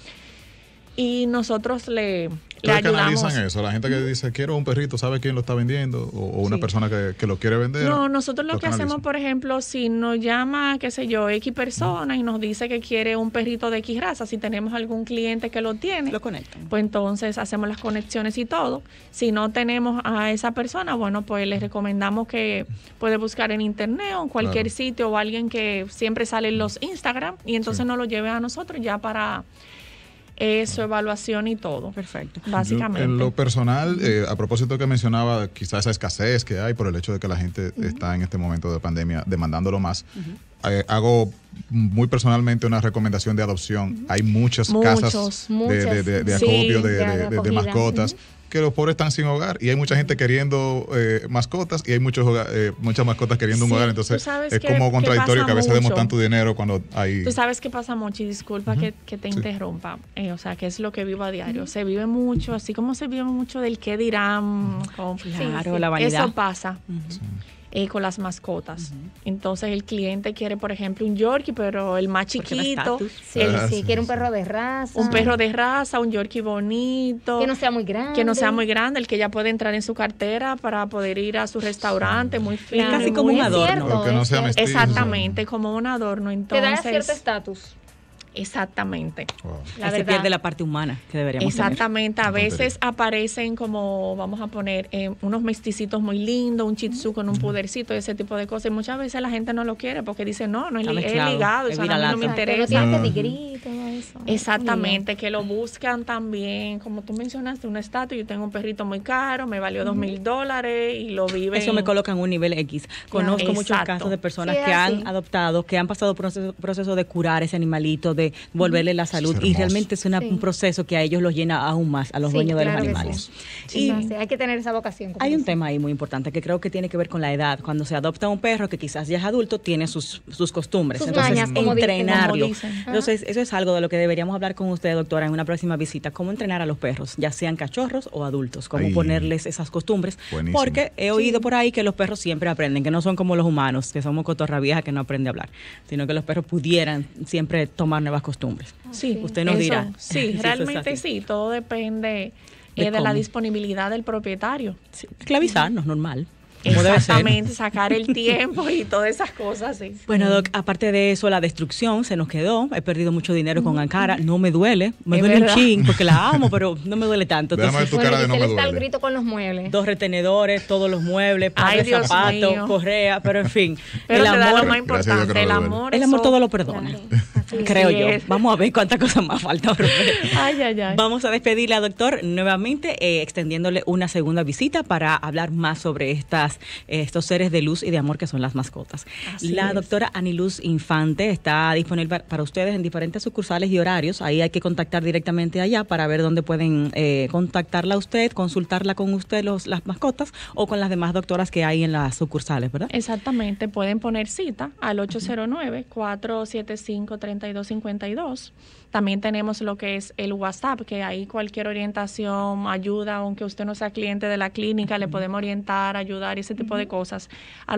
Y nosotros le ayudamos. ¿Canalizan eso? La gente que dice, quiero un perrito, ¿sabe quién lo está vendiendo? O una persona que lo quiere vender. No, nosotros lo que hacemos, por ejemplo, si nos llama, qué sé yo, X persona y nos dice que quiere un perrito de X raza, si tenemos algún cliente que lo tiene, lo conectan. Pues entonces hacemos las conexiones y todo. Si no tenemos a esa persona, bueno, pues les recomendamos que puede buscar en internet o en cualquier sitio o alguien que siempre sale en los Instagram y entonces nos lo lleve a nosotros ya para... su evaluación y todo. Perfecto. Básicamente. En lo personal, a propósito que mencionaba quizás esa escasez que hay por el hecho de que la gente está en este momento de pandemia demandándolo más, hago muy personalmente una recomendación de adopción. Hay muchas casas de acopio de mascotas. Que los pobres están sin hogar y hay mucha gente queriendo mascotas y hay muchas mascotas queriendo un hogar, entonces es como contradictorio que a veces demos tanto dinero cuando hay... Tú sabes que pasa mucho y disculpa que te interrumpa, o sea, que es lo que vivo a diario, se vive mucho, así como se vive mucho del qué dirán, claro, la vanidad. Eso pasa. Con las mascotas. Entonces el cliente quiere, por ejemplo, un Yorkie, pero el más chiquito. Quiere un perro de raza. Un perro de raza, un Yorkie bonito. Que no sea muy grande. Que no sea muy grande, el que ya puede entrar en su cartera para poder ir a su restaurante, muy fino. Casi como un adorno. Que no sea mestizo. Exactamente, como un adorno. Entonces, te da cierto estatus. Exactamente. Se pierde la parte humana que deberíamos Exactamente. tener. A veces aparecen como, vamos a poner, unos mesticitos muy lindos, un shih tzu con un pudercito, ese tipo de cosas. Y muchas veces la gente no lo quiere porque dice, no es ligado, eso a mí no me interesa. Exactamente, que lo buscan también, como tú mencionaste, un estatus. Yo tengo un perrito muy caro, me valió $2,000 y lo viven. Eso me coloca en un nivel X. Conozco muchos casos de personas que han adoptado, que han pasado por un proceso de curar ese animalito, de volverle la salud, y realmente es un proceso que a ellos los llena aún más, a los dueños de los animales. Y hay que tener esa vocación. Hay un tema ahí muy importante que creo que tiene que ver con la edad. Cuando se adopta un perro que quizás ya es adulto, tiene sus costumbres, entonces mañas, entrenarlo. Entonces eso es algo de lo que deberíamos hablar con usted, doctora, en una próxima visita, cómo entrenar a los perros, ya sean cachorros o adultos, cómo ponerles esas costumbres. Buenísimo. Porque he oído por ahí que los perros siempre aprenden, que no son como los humanos, que somos cotorra vieja que no aprende a hablar, sino que los perros pudieran siempre tomar nuevas costumbres. Sí, usted nos dirá. Sí, realmente sí, todo depende de la disponibilidad del propietario. Sí, esclavizarnos, normal. Exactamente, sacar el tiempo y todas esas cosas. Sí. Bueno, Doc, aparte de eso, la destrucción se nos quedó. He perdido mucho dinero con Ankara. No me duele. Me duele un chin porque la amo, pero no me duele tanto. Déjame tu cara de no me duele. Está el grito con los muebles. 2 retenedores, todos los muebles, par de zapatos, correa, pero en fin. Pero el amor, lo más importante, el amor todo lo perdona. Creo yo. Vamos a ver cuántas cosas más faltan. Ay. Vamos a despedirle al doctor nuevamente, extendiéndole una segunda visita para hablar más sobre estos seres de luz y de amor que son las mascotas. La doctora Aniluz Infante está disponible para ustedes en diferentes sucursales y horarios. Ahí hay que contactar directamente allá para ver dónde pueden contactarla a usted, consultarla con usted las mascotas o con las demás doctoras que hay en las sucursales, ¿verdad? Exactamente, pueden poner cita al 809-475-3252. También tenemos lo que es el WhatsApp, que ahí cualquier orientación, ayuda, aunque usted no sea cliente de la clínica, le podemos orientar, ayudar y ese tipo de cosas al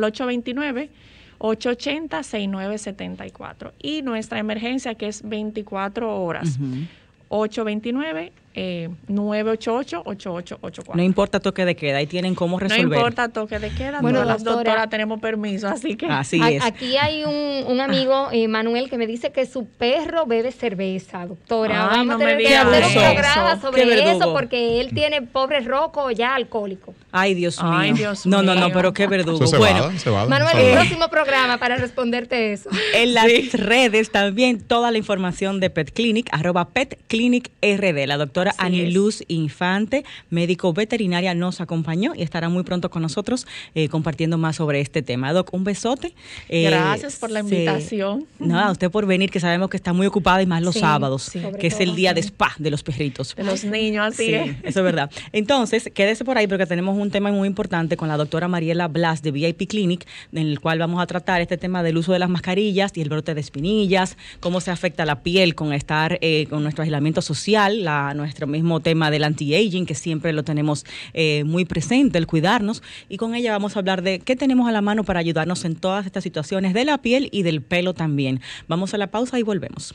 829-880-6974. Y nuestra emergencia, que es 24 horas, 829 988-8884. No importa toque de queda, ahí tienen cómo resolver. No importa toque de queda, bueno, las doctoras tenemos permiso, así que... Así es. Aquí hay un amigo, Manuel, que me dice que su perro bebe cerveza, doctora. Ay, Vamos no a tener me que digas hacer un eso. programa sobre Qué verdugo. eso, porque él tiene pobre roco ya alcohólico. Ay, Dios mío. Ay, Dios no, mío. pero qué verdugo. Eso se Bueno, va, Manuel, el próximo programa para responderte eso. en las redes también toda la información de Pet Clinic, @PetClinicRD. La doctora Aniluz Infante, médico veterinaria, nos acompañó y estará muy pronto con nosotros compartiendo más sobre este tema. Doc, un besote. Gracias por la invitación. Nada, a usted por venir, que sabemos que está muy ocupada y más los sábados, que es el día de spa de los perritos. De los niños, así es. Eso es verdad. Entonces, quédese por ahí porque tenemos un tema muy importante con la doctora Mariela Blas de VIP Clinic, en el cual vamos a tratar este tema del uso de las mascarillas y el brote de espinillas, cómo se afecta la piel con estar con nuestro aislamiento social, nuestro mismo tema del anti-aging, que siempre lo tenemos muy presente, el cuidarnos, y con ella vamos a hablar de qué tenemos a la mano para ayudarnos en todas estas situaciones de la piel y del pelo también. Vamos a la pausa y volvemos.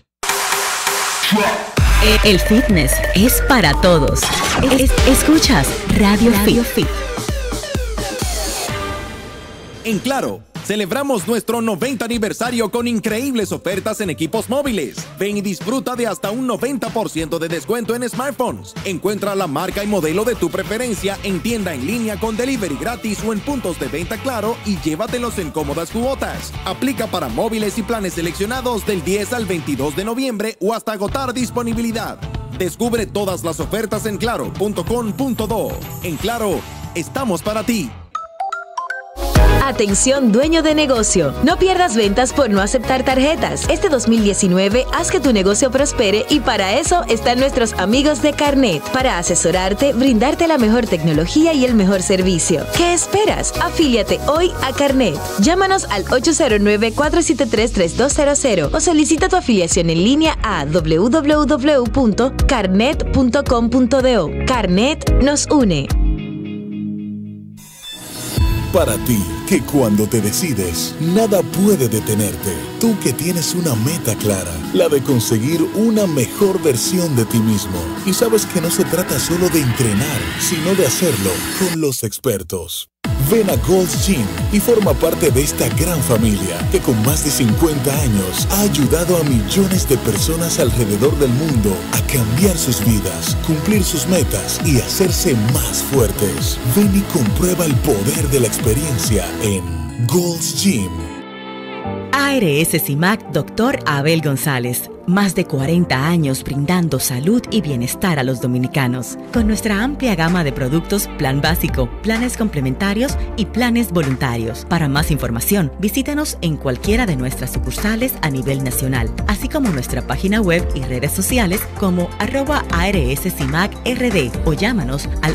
El fitness es para todos. Escuchas Radio Fit. En Claro, celebramos nuestro 90 aniversario con increíbles ofertas en equipos móviles. Ven y disfruta de hasta un 90% de descuento en smartphones. Encuentra la marca y modelo de tu preferencia en tienda en línea con delivery gratis o en puntos de venta Claro y llévatelos en cómodas cuotas. Aplica para móviles y planes seleccionados del 10 al 22 de noviembre o hasta agotar disponibilidad. Descubre todas las ofertas en claro.com.do. En Claro, estamos para ti. Atención, dueño de negocio. No pierdas ventas por no aceptar tarjetas. Este 2019, haz que tu negocio prospere y para eso están nuestros amigos de Carnet. Para asesorarte, brindarte la mejor tecnología y el mejor servicio. ¿Qué esperas? Afíliate hoy a Carnet. Llámanos al 809-473-3200 o solicita tu afiliación en línea a www.carnet.com.do. Carnet nos une. Para ti, que cuando te decides, nada puede detenerte. Tú que tienes una meta clara, la de conseguir una mejor versión de ti mismo. Y sabes que no se trata solo de entrenar, sino de hacerlo con los expertos. Ven a Gold's Gym y forma parte de esta gran familia que con más de 50 años ha ayudado a millones de personas alrededor del mundo a cambiar sus vidas, cumplir sus metas y hacerse más fuertes. Ven y comprueba el poder de la experiencia en Gold's Gym. ARS CIMAC Dr. Abel González. Más de 40 años brindando salud y bienestar a los dominicanos. Con nuestra amplia gama de productos, plan básico, planes complementarios y planes voluntarios. Para más información, visítanos en cualquiera de nuestras sucursales a nivel nacional, así como nuestra página web y redes sociales como @ARSCIMACRD o llámanos al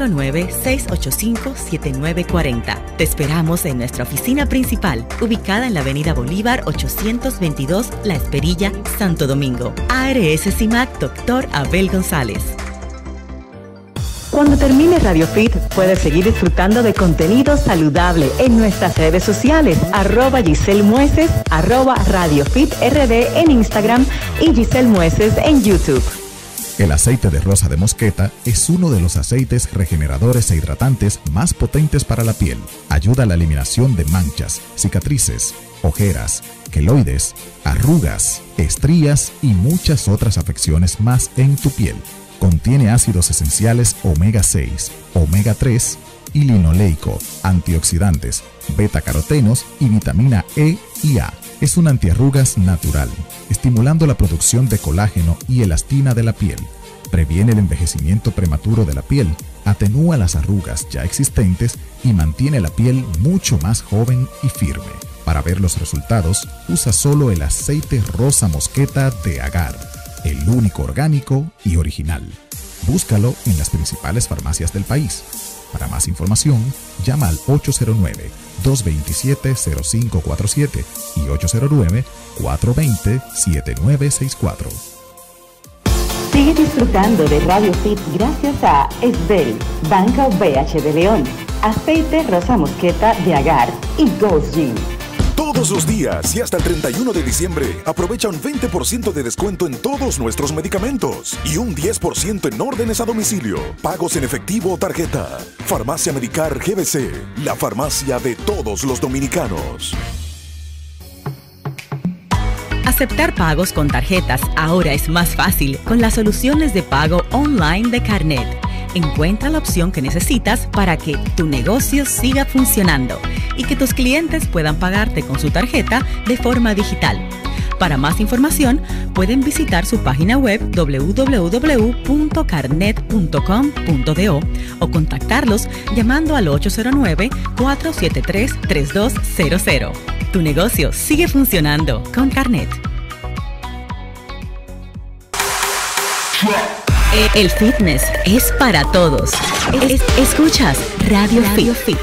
809-685-7940. Te esperamos en nuestra oficina principal, ubicada en la avenida Bolívar 822, La Esperilla, Santo Domingo. ARS CIMAC Dr. Abel González. Cuando termine Radio Fit, puedes seguir disfrutando de contenido saludable en nuestras redes sociales, @Giselle Mueces, @Radio Fit RD en Instagram y Giselle Mueces en YouTube. El aceite de rosa de mosqueta es uno de los aceites regeneradores e hidratantes más potentes para la piel. Ayuda a la eliminación de manchas, cicatrices, ojeras, queloides, arrugas, estrías y muchas otras afecciones más en tu piel. Contiene ácidos esenciales omega 6, omega 3 y linoleico, antioxidantes, beta-carotenos y vitamina E y A. Es un antiarrugas natural, estimulando la producción de colágeno y elastina de la piel. Previene el envejecimiento prematuro de la piel, atenúa las arrugas ya existentes y mantiene la piel mucho más joven y firme. Para ver los resultados, usa solo el aceite rosa mosqueta de Agar, el único orgánico y original. Búscalo en las principales farmacias del país. Para más información, llama al 809-227-0547 y 809-420-7964. Sigue disfrutando de Radio Fit gracias a Esbel, Banca OBH de León, Aceite Rosa Mosqueta de Agar y Gold's Gym. Todo Todos los días y hasta el 31 de diciembre, aprovecha un 20% de descuento en todos nuestros medicamentos y un 10% en órdenes a domicilio, pagos en efectivo o tarjeta. Farmacia Medicar GBC, la farmacia de todos los dominicanos. Aceptar pagos con tarjetas ahora es más fácil con las soluciones de pago online de Carnet. Encuentra la opción que necesitas para que tu negocio siga funcionando y que tus clientes puedan pagarte con su tarjeta de forma digital. Para más información, pueden visitar su página web www.carnet.com.do o contactarlos llamando al 809-473-3200. Tu negocio sigue funcionando con Carnet. El fitness es para todos. Escuchas Radio Fit.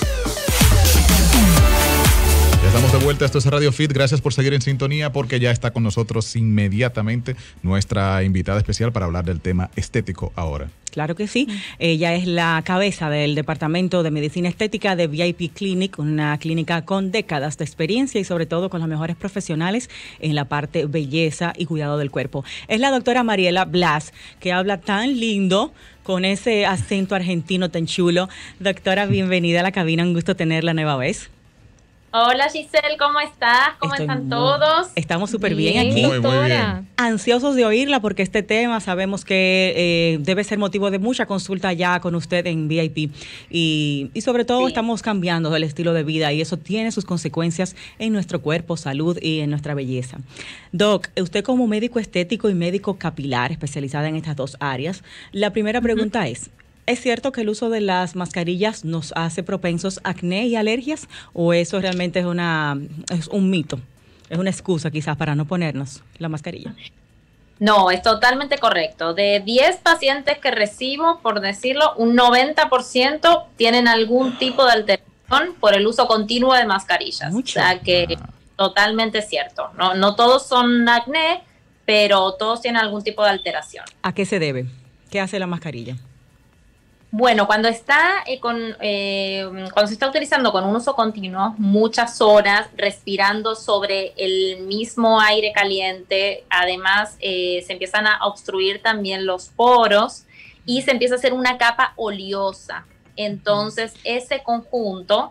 Estamos de vuelta, esto es Radio Fit, gracias por seguir en sintonía porque ya está con nosotros inmediatamente nuestra invitada especial para hablar del tema estético ahora. Claro que sí, ella es la cabeza del Departamento de Medicina Estética de VIP Clinic, una clínica con décadas de experiencia y sobre todo con los mejores profesionales en la parte belleza y cuidado del cuerpo. Es la doctora Mariela Blas, que habla tan lindo, con ese acento argentino tan chulo. Doctora, bienvenida a la cabina, un gusto tenerla nueva vez. Hola Giselle, ¿cómo estás? ¿Cómo están todos? Estamos súper bien aquí. Muy bien. Ansiosos de oírla porque este tema sabemos que debe ser motivo de mucha consulta ya con usted en VIP. Y sobre todo estamos cambiando el estilo de vida y eso tiene sus consecuencias en nuestro cuerpo, salud y en nuestra belleza. Doc, usted como médico estético y médico capilar especializada en estas dos áreas, la primera pregunta ¿es cierto que el uso de las mascarillas nos hace propensos a acné y alergias? ¿O eso realmente es un mito? Es una excusa quizás para no ponernos la mascarilla. No, es totalmente correcto. De 10 pacientes que recibo, por decirlo, un 90% tienen algún tipo de alteración por el uso continuo de mascarillas. Mucho. O sea que totalmente cierto. No todos son acné, pero todos tienen algún tipo de alteración. ¿A qué se debe? ¿Qué hace la mascarilla? Bueno, cuando está cuando se está utilizando con un uso continuo, muchas horas respirando sobre el mismo aire caliente, además se empiezan a obstruir también los poros y se empieza a hacer una capa oleosa. Entonces, ese conjunto,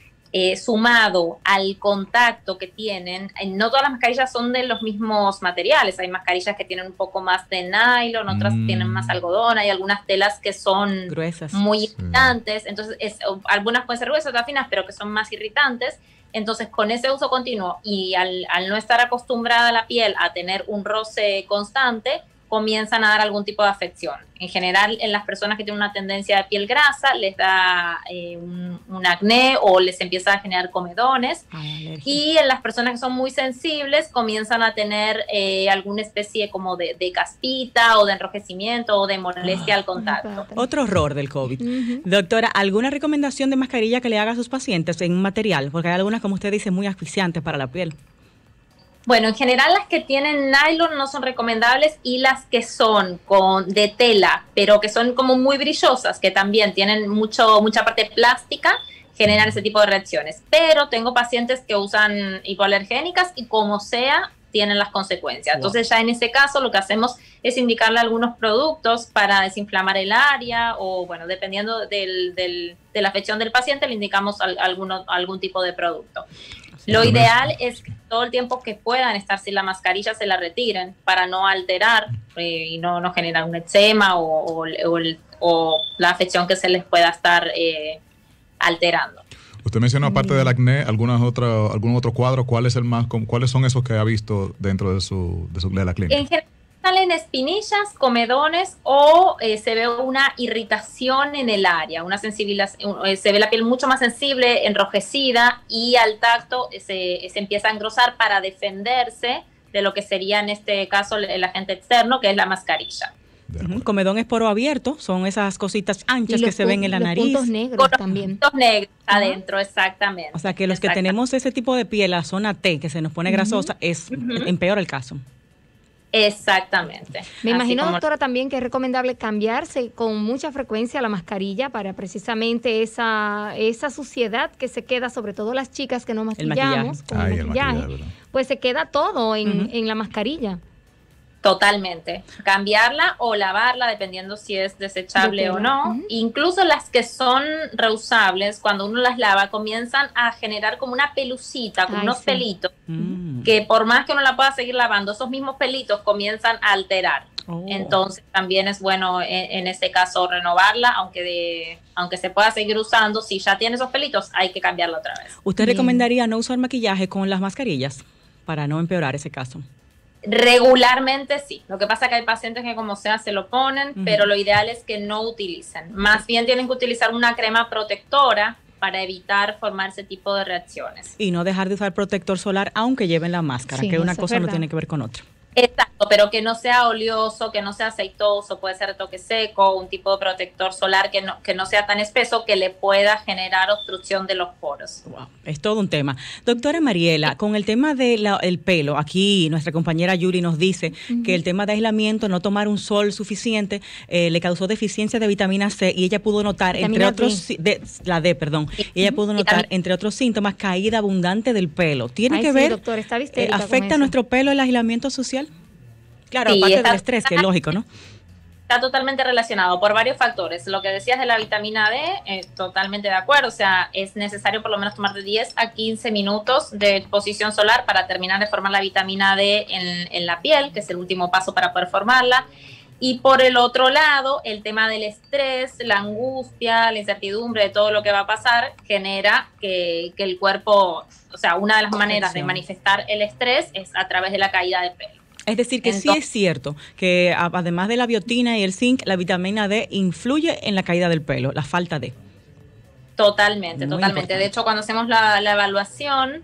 sumado al contacto que tienen, no todas las mascarillas son de los mismos materiales, hay mascarillas que tienen un poco más de nylon, otras tienen más algodón, hay algunas telas que son gruesas, muy irritantes, entonces algunas pueden ser gruesas, otras finas, pero que son más irritantes. Entonces, con ese uso continuo y al no estar acostumbrada la piel a tener un roce constante, comienzan a dar algún tipo de afección. En general, en las personas que tienen una tendencia de piel grasa, les da un acné o les empieza a generar comedones. Y en las personas que son muy sensibles, comienzan a tener alguna especie como de caspita o de enrojecimiento o de molestia al contacto. Otro horror del COVID. Doctora, ¿alguna recomendación de mascarilla que le haga a sus pacientes en material? Porque hay algunas, como usted dice, muy asfixiantes para la piel. Bueno, en general las que tienen nylon no son recomendables y las que son de tela, pero que son como muy brillosas, que también tienen mucha parte plástica, generan ese tipo de reacciones. Pero tengo pacientes que usan hipoalergénicas y como sea, tienen las consecuencias. Entonces ya en ese caso lo que hacemos es indicarle algunos productos para desinflamar el área o bueno, dependiendo de la afección del paciente le indicamos algún tipo de producto. Lo ideal es que todo el tiempo que puedan estar sin la mascarilla se la retiren para no alterar y no generar un eczema o la afección que se les pueda estar alterando. Usted mencionó aparte del acné, algún otro cuadro. ¿Cuáles son esos que ha visto dentro de la clínica? En general salen espinillas, comedones o se ve una irritación en el área, una sensibilidad, se ve la piel mucho más sensible, enrojecida y al tacto se empieza a engrosar para defenderse de lo que sería en este caso el agente externo, que es la mascarilla. Comedón es poro abierto, son esas cositas anchas que se ven en la nariz. Puntos negros también. Puntos negros adentro, exactamente. O sea que los que tenemos ese tipo de piel, la zona T, que se nos pone grasosa, empeora el caso. Exactamente. Me imagino, doctora, también que es recomendable cambiarse con mucha frecuencia la mascarilla para precisamente esa suciedad que se queda, sobre todo las chicas que no maquillamos, con el maquillaje, pues se queda todo en la mascarilla. Totalmente. Cambiarla o lavarla, dependiendo si es desechable o no. Incluso las que son reusables, cuando uno las lava, comienzan a generar como una pelucita, como unos pelitos, que por más que uno la pueda seguir lavando, esos mismos pelitos comienzan a alterar. Entonces también es bueno en este caso renovarla, aunque se pueda seguir usando. Si ya tiene esos pelitos, hay que cambiarla otra vez. ¿Usted recomendaría no usar maquillaje con las mascarillas para no empeorar ese caso? Regularmente sí. Lo que pasa es que hay pacientes que como sea se lo ponen, pero lo ideal es que no utilicen. Más bien tienen que utilizar una crema protectora para evitar formar ese tipo de reacciones. Y no dejar de usar protector solar aunque lleven la máscara, que una cosa no tiene que ver con otra. Exacto, pero que no sea oleoso, que no sea aceitoso, puede ser toque seco, un tipo de protector solar que no sea tan espeso que le pueda generar obstrucción de los poros. Wow, es todo un tema. Doctora Mariela, con el tema del pelo, aquí nuestra compañera Yuri nos dice que el tema de aislamiento, no tomar un sol suficiente, le causó deficiencia de vitamina C y ella pudo notar, entre otros, ella pudo notar, entre otros síntomas, caída abundante del pelo. ¿Tiene que ver? Doctor, está ¿afecta nuestro pelo el aislamiento social? Claro, Sí, aparte del estrés, que es lógico, ¿no? Está totalmente relacionado por varios factores. Lo que decías de la vitamina D, totalmente de acuerdo. O sea, es necesario por lo menos tomar de 10 a 15 minutos de exposición solar para terminar de formar la vitamina D en la piel, que es el último paso para poder formarla. Y por el otro lado, el tema del estrés, la angustia, la incertidumbre de todo lo que va a pasar, genera que el cuerpo, o sea, una de las maneras de manifestar el estrés es a través de la caída de pelo. Es decir, que sí es cierto que además de la biotina y el zinc, la vitamina D influye en la caída del pelo, la falta de. Totalmente. Muy importante. De hecho, cuando hacemos la evaluación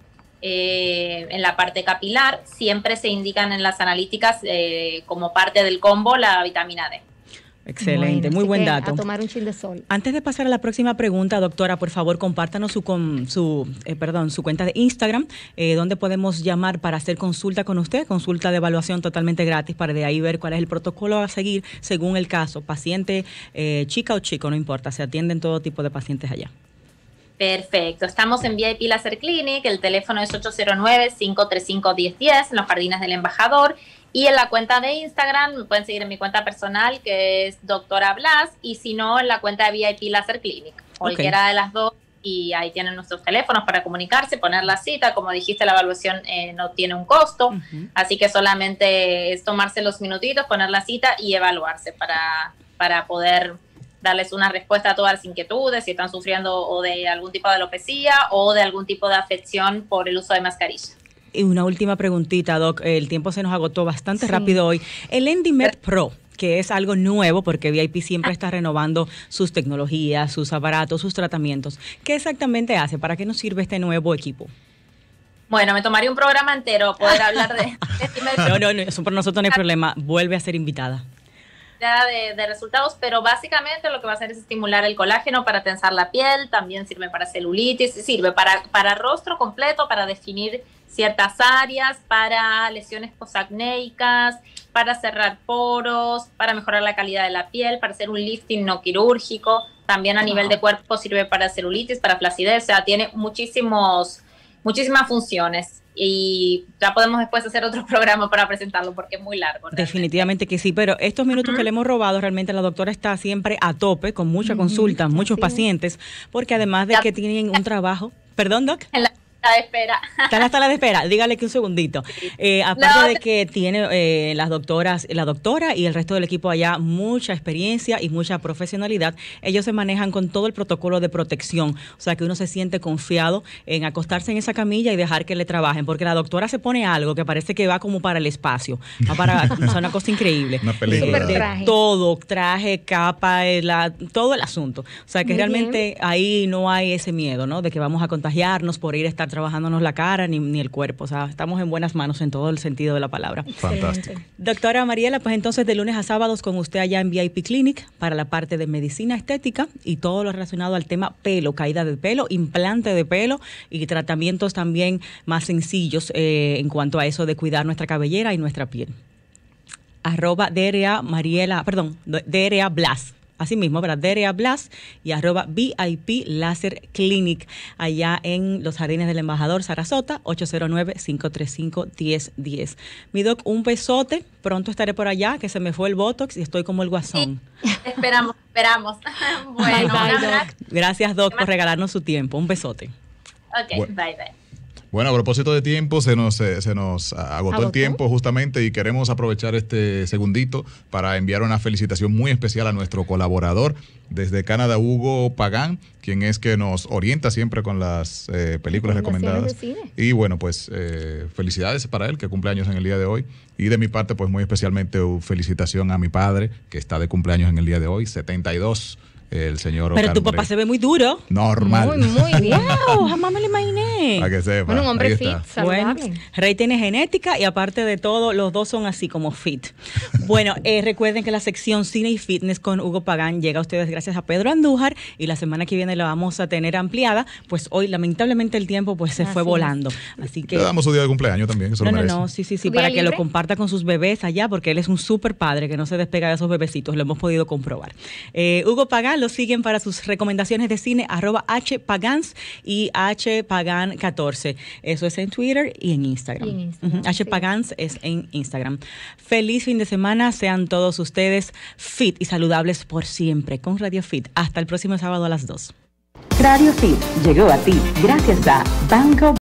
en la parte capilar, siempre se indican en las analíticas como parte del combo la vitamina D. Excelente, muy buen dato. A tomar un chin de sol. Antes de pasar a la próxima pregunta, doctora, por favor, compártanos su cuenta de Instagram, donde podemos llamar para hacer consulta con usted, consulta de evaluación totalmente gratis, para de ahí ver cuál es el protocolo a seguir según el caso, paciente, chica o chico, no importa, se atienden todo tipo de pacientes allá. Perfecto, estamos en VIP Laser Clinic, el teléfono es 809-535-1010, en los Jardines del Embajador. Y en la cuenta de Instagram, me pueden seguir en mi cuenta personal, que es Doctora Blas, y si no, en la cuenta de VIP Laser Clinic. Cualquiera de las dos, y ahí tienen nuestros teléfonos para comunicarse, poner la cita. Como dijiste, la evaluación no tiene un costo, así que solamente es tomarse los minutitos, poner la cita y evaluarse para poder darles una respuesta a todas las inquietudes, si están sufriendo o de algún tipo de alopecia o de algún tipo de afección por el uso de mascarilla. Y una última preguntita, Doc. El tiempo se nos agotó bastante rápido hoy. El EndyMed Pro, que es algo nuevo porque VIP siempre está renovando sus tecnologías, sus aparatos, sus tratamientos. ¿Qué exactamente hace? ¿Para qué nos sirve este nuevo equipo? Bueno, me tomaría un programa entero poder hablar de No, eso por nosotros no hay problema. Vuelve a ser invitada. De resultados, pero básicamente lo que va a hacer es estimular el colágeno para tensar la piel, también sirve para celulitis, sirve para rostro completo, para definir ciertas áreas, para lesiones posacnéicas, para cerrar poros, para mejorar la calidad de la piel, para hacer un lifting no quirúrgico, también a nivel de cuerpo sirve para celulitis, para flacidez, o sea, tiene muchísimas funciones. Y ya podemos después hacer otro programa para presentarlo porque es muy largo. Definitivamente que sí, pero estos minutos que le hemos robado, realmente la doctora está siempre a tope con mucha consulta, muchos pacientes, porque además de que tienen un trabajo. ¿Perdón, Doc? En la sala de espera. Está en la sala de espera, dígale que un segundito. Aparte de que tiene la doctora y el resto del equipo allá mucha experiencia y mucha profesionalidad, ellos se manejan con todo el protocolo de protección, o sea que uno se siente confiado en acostarse en esa camilla y dejar que le trabajen, porque la doctora se pone algo que parece que va como para el espacio, va para o sea, una cosa increíble. Una película. De todo, traje, capa, todo el asunto. O sea que realmente ahí no hay ese miedo, ¿no? De que vamos a contagiarnos por ir a estar trabajándonos la cara ni el cuerpo. O sea, estamos en buenas manos en todo el sentido de la palabra. Fantástico. Doctora Mariela, pues entonces de lunes a sábados con usted allá en VIP Clinic para la parte de medicina estética y todo lo relacionado al tema pelo, caída de pelo, implante de pelo y tratamientos también más sencillos en cuanto a eso de cuidar nuestra cabellera y nuestra piel. @DRA Mariela, perdón, DRA Blas. Así mismo, ¿verdad? DRA Blas y @VIP Laser Clinic, allá en los Jardines del Embajador Sarasota, 809-535-1010. Mi doc, un besote. Pronto estaré por allá, que se me fue el Botox y estoy como el guasón. Sí, esperamos. Bueno, bye, gracias, doc, por regalarnos su tiempo. Un besote. Ok, bueno. bye. Bueno, a propósito de tiempo, se nos agotó el tiempo justamente y queremos aprovechar este segundito para enviar una felicitación muy especial a nuestro colaborador desde Canadá, Hugo Pagán, quien es que nos orienta siempre con las películas recomendadas. Y bueno, pues felicidades para él, que cumple años en el día de hoy. Y de mi parte, pues muy especialmente felicitación a mi padre, que está de cumpleaños en el día de hoy, 72. El señor Pero Oscar tu papá Moreno. se ve muy duro. Normal. Muy bien. Wow, jamás me lo imaginé. Para que sepa. Bueno, un hombre Ahí fit, está. saludable. Bueno, Rey tiene genética y aparte de todo, los dos son así como fit. Bueno, recuerden que la sección Cine y Fitness con Hugo Pagán llega a ustedes gracias a Pedro Andújar y la semana que viene la vamos a tener ampliada. Pues hoy, lamentablemente, el tiempo pues se fue volando. Así que Le damos su día de cumpleaños también. Eso lo merece. sí, para que lo comparta con sus bebés allá, porque él es un súper padre que no se despega de esos bebecitos, lo hemos podido comprobar. Hugo Pagán lo siguen para sus recomendaciones de cine, @HPagans y HPagan14. Eso es en Twitter y en Instagram. HPagans es en Instagram. Feliz fin de semana, sean todos ustedes fit y saludables por siempre con Radio Fit. Hasta el próximo sábado a las 2. Radio Fit llegó a ti gracias a Banco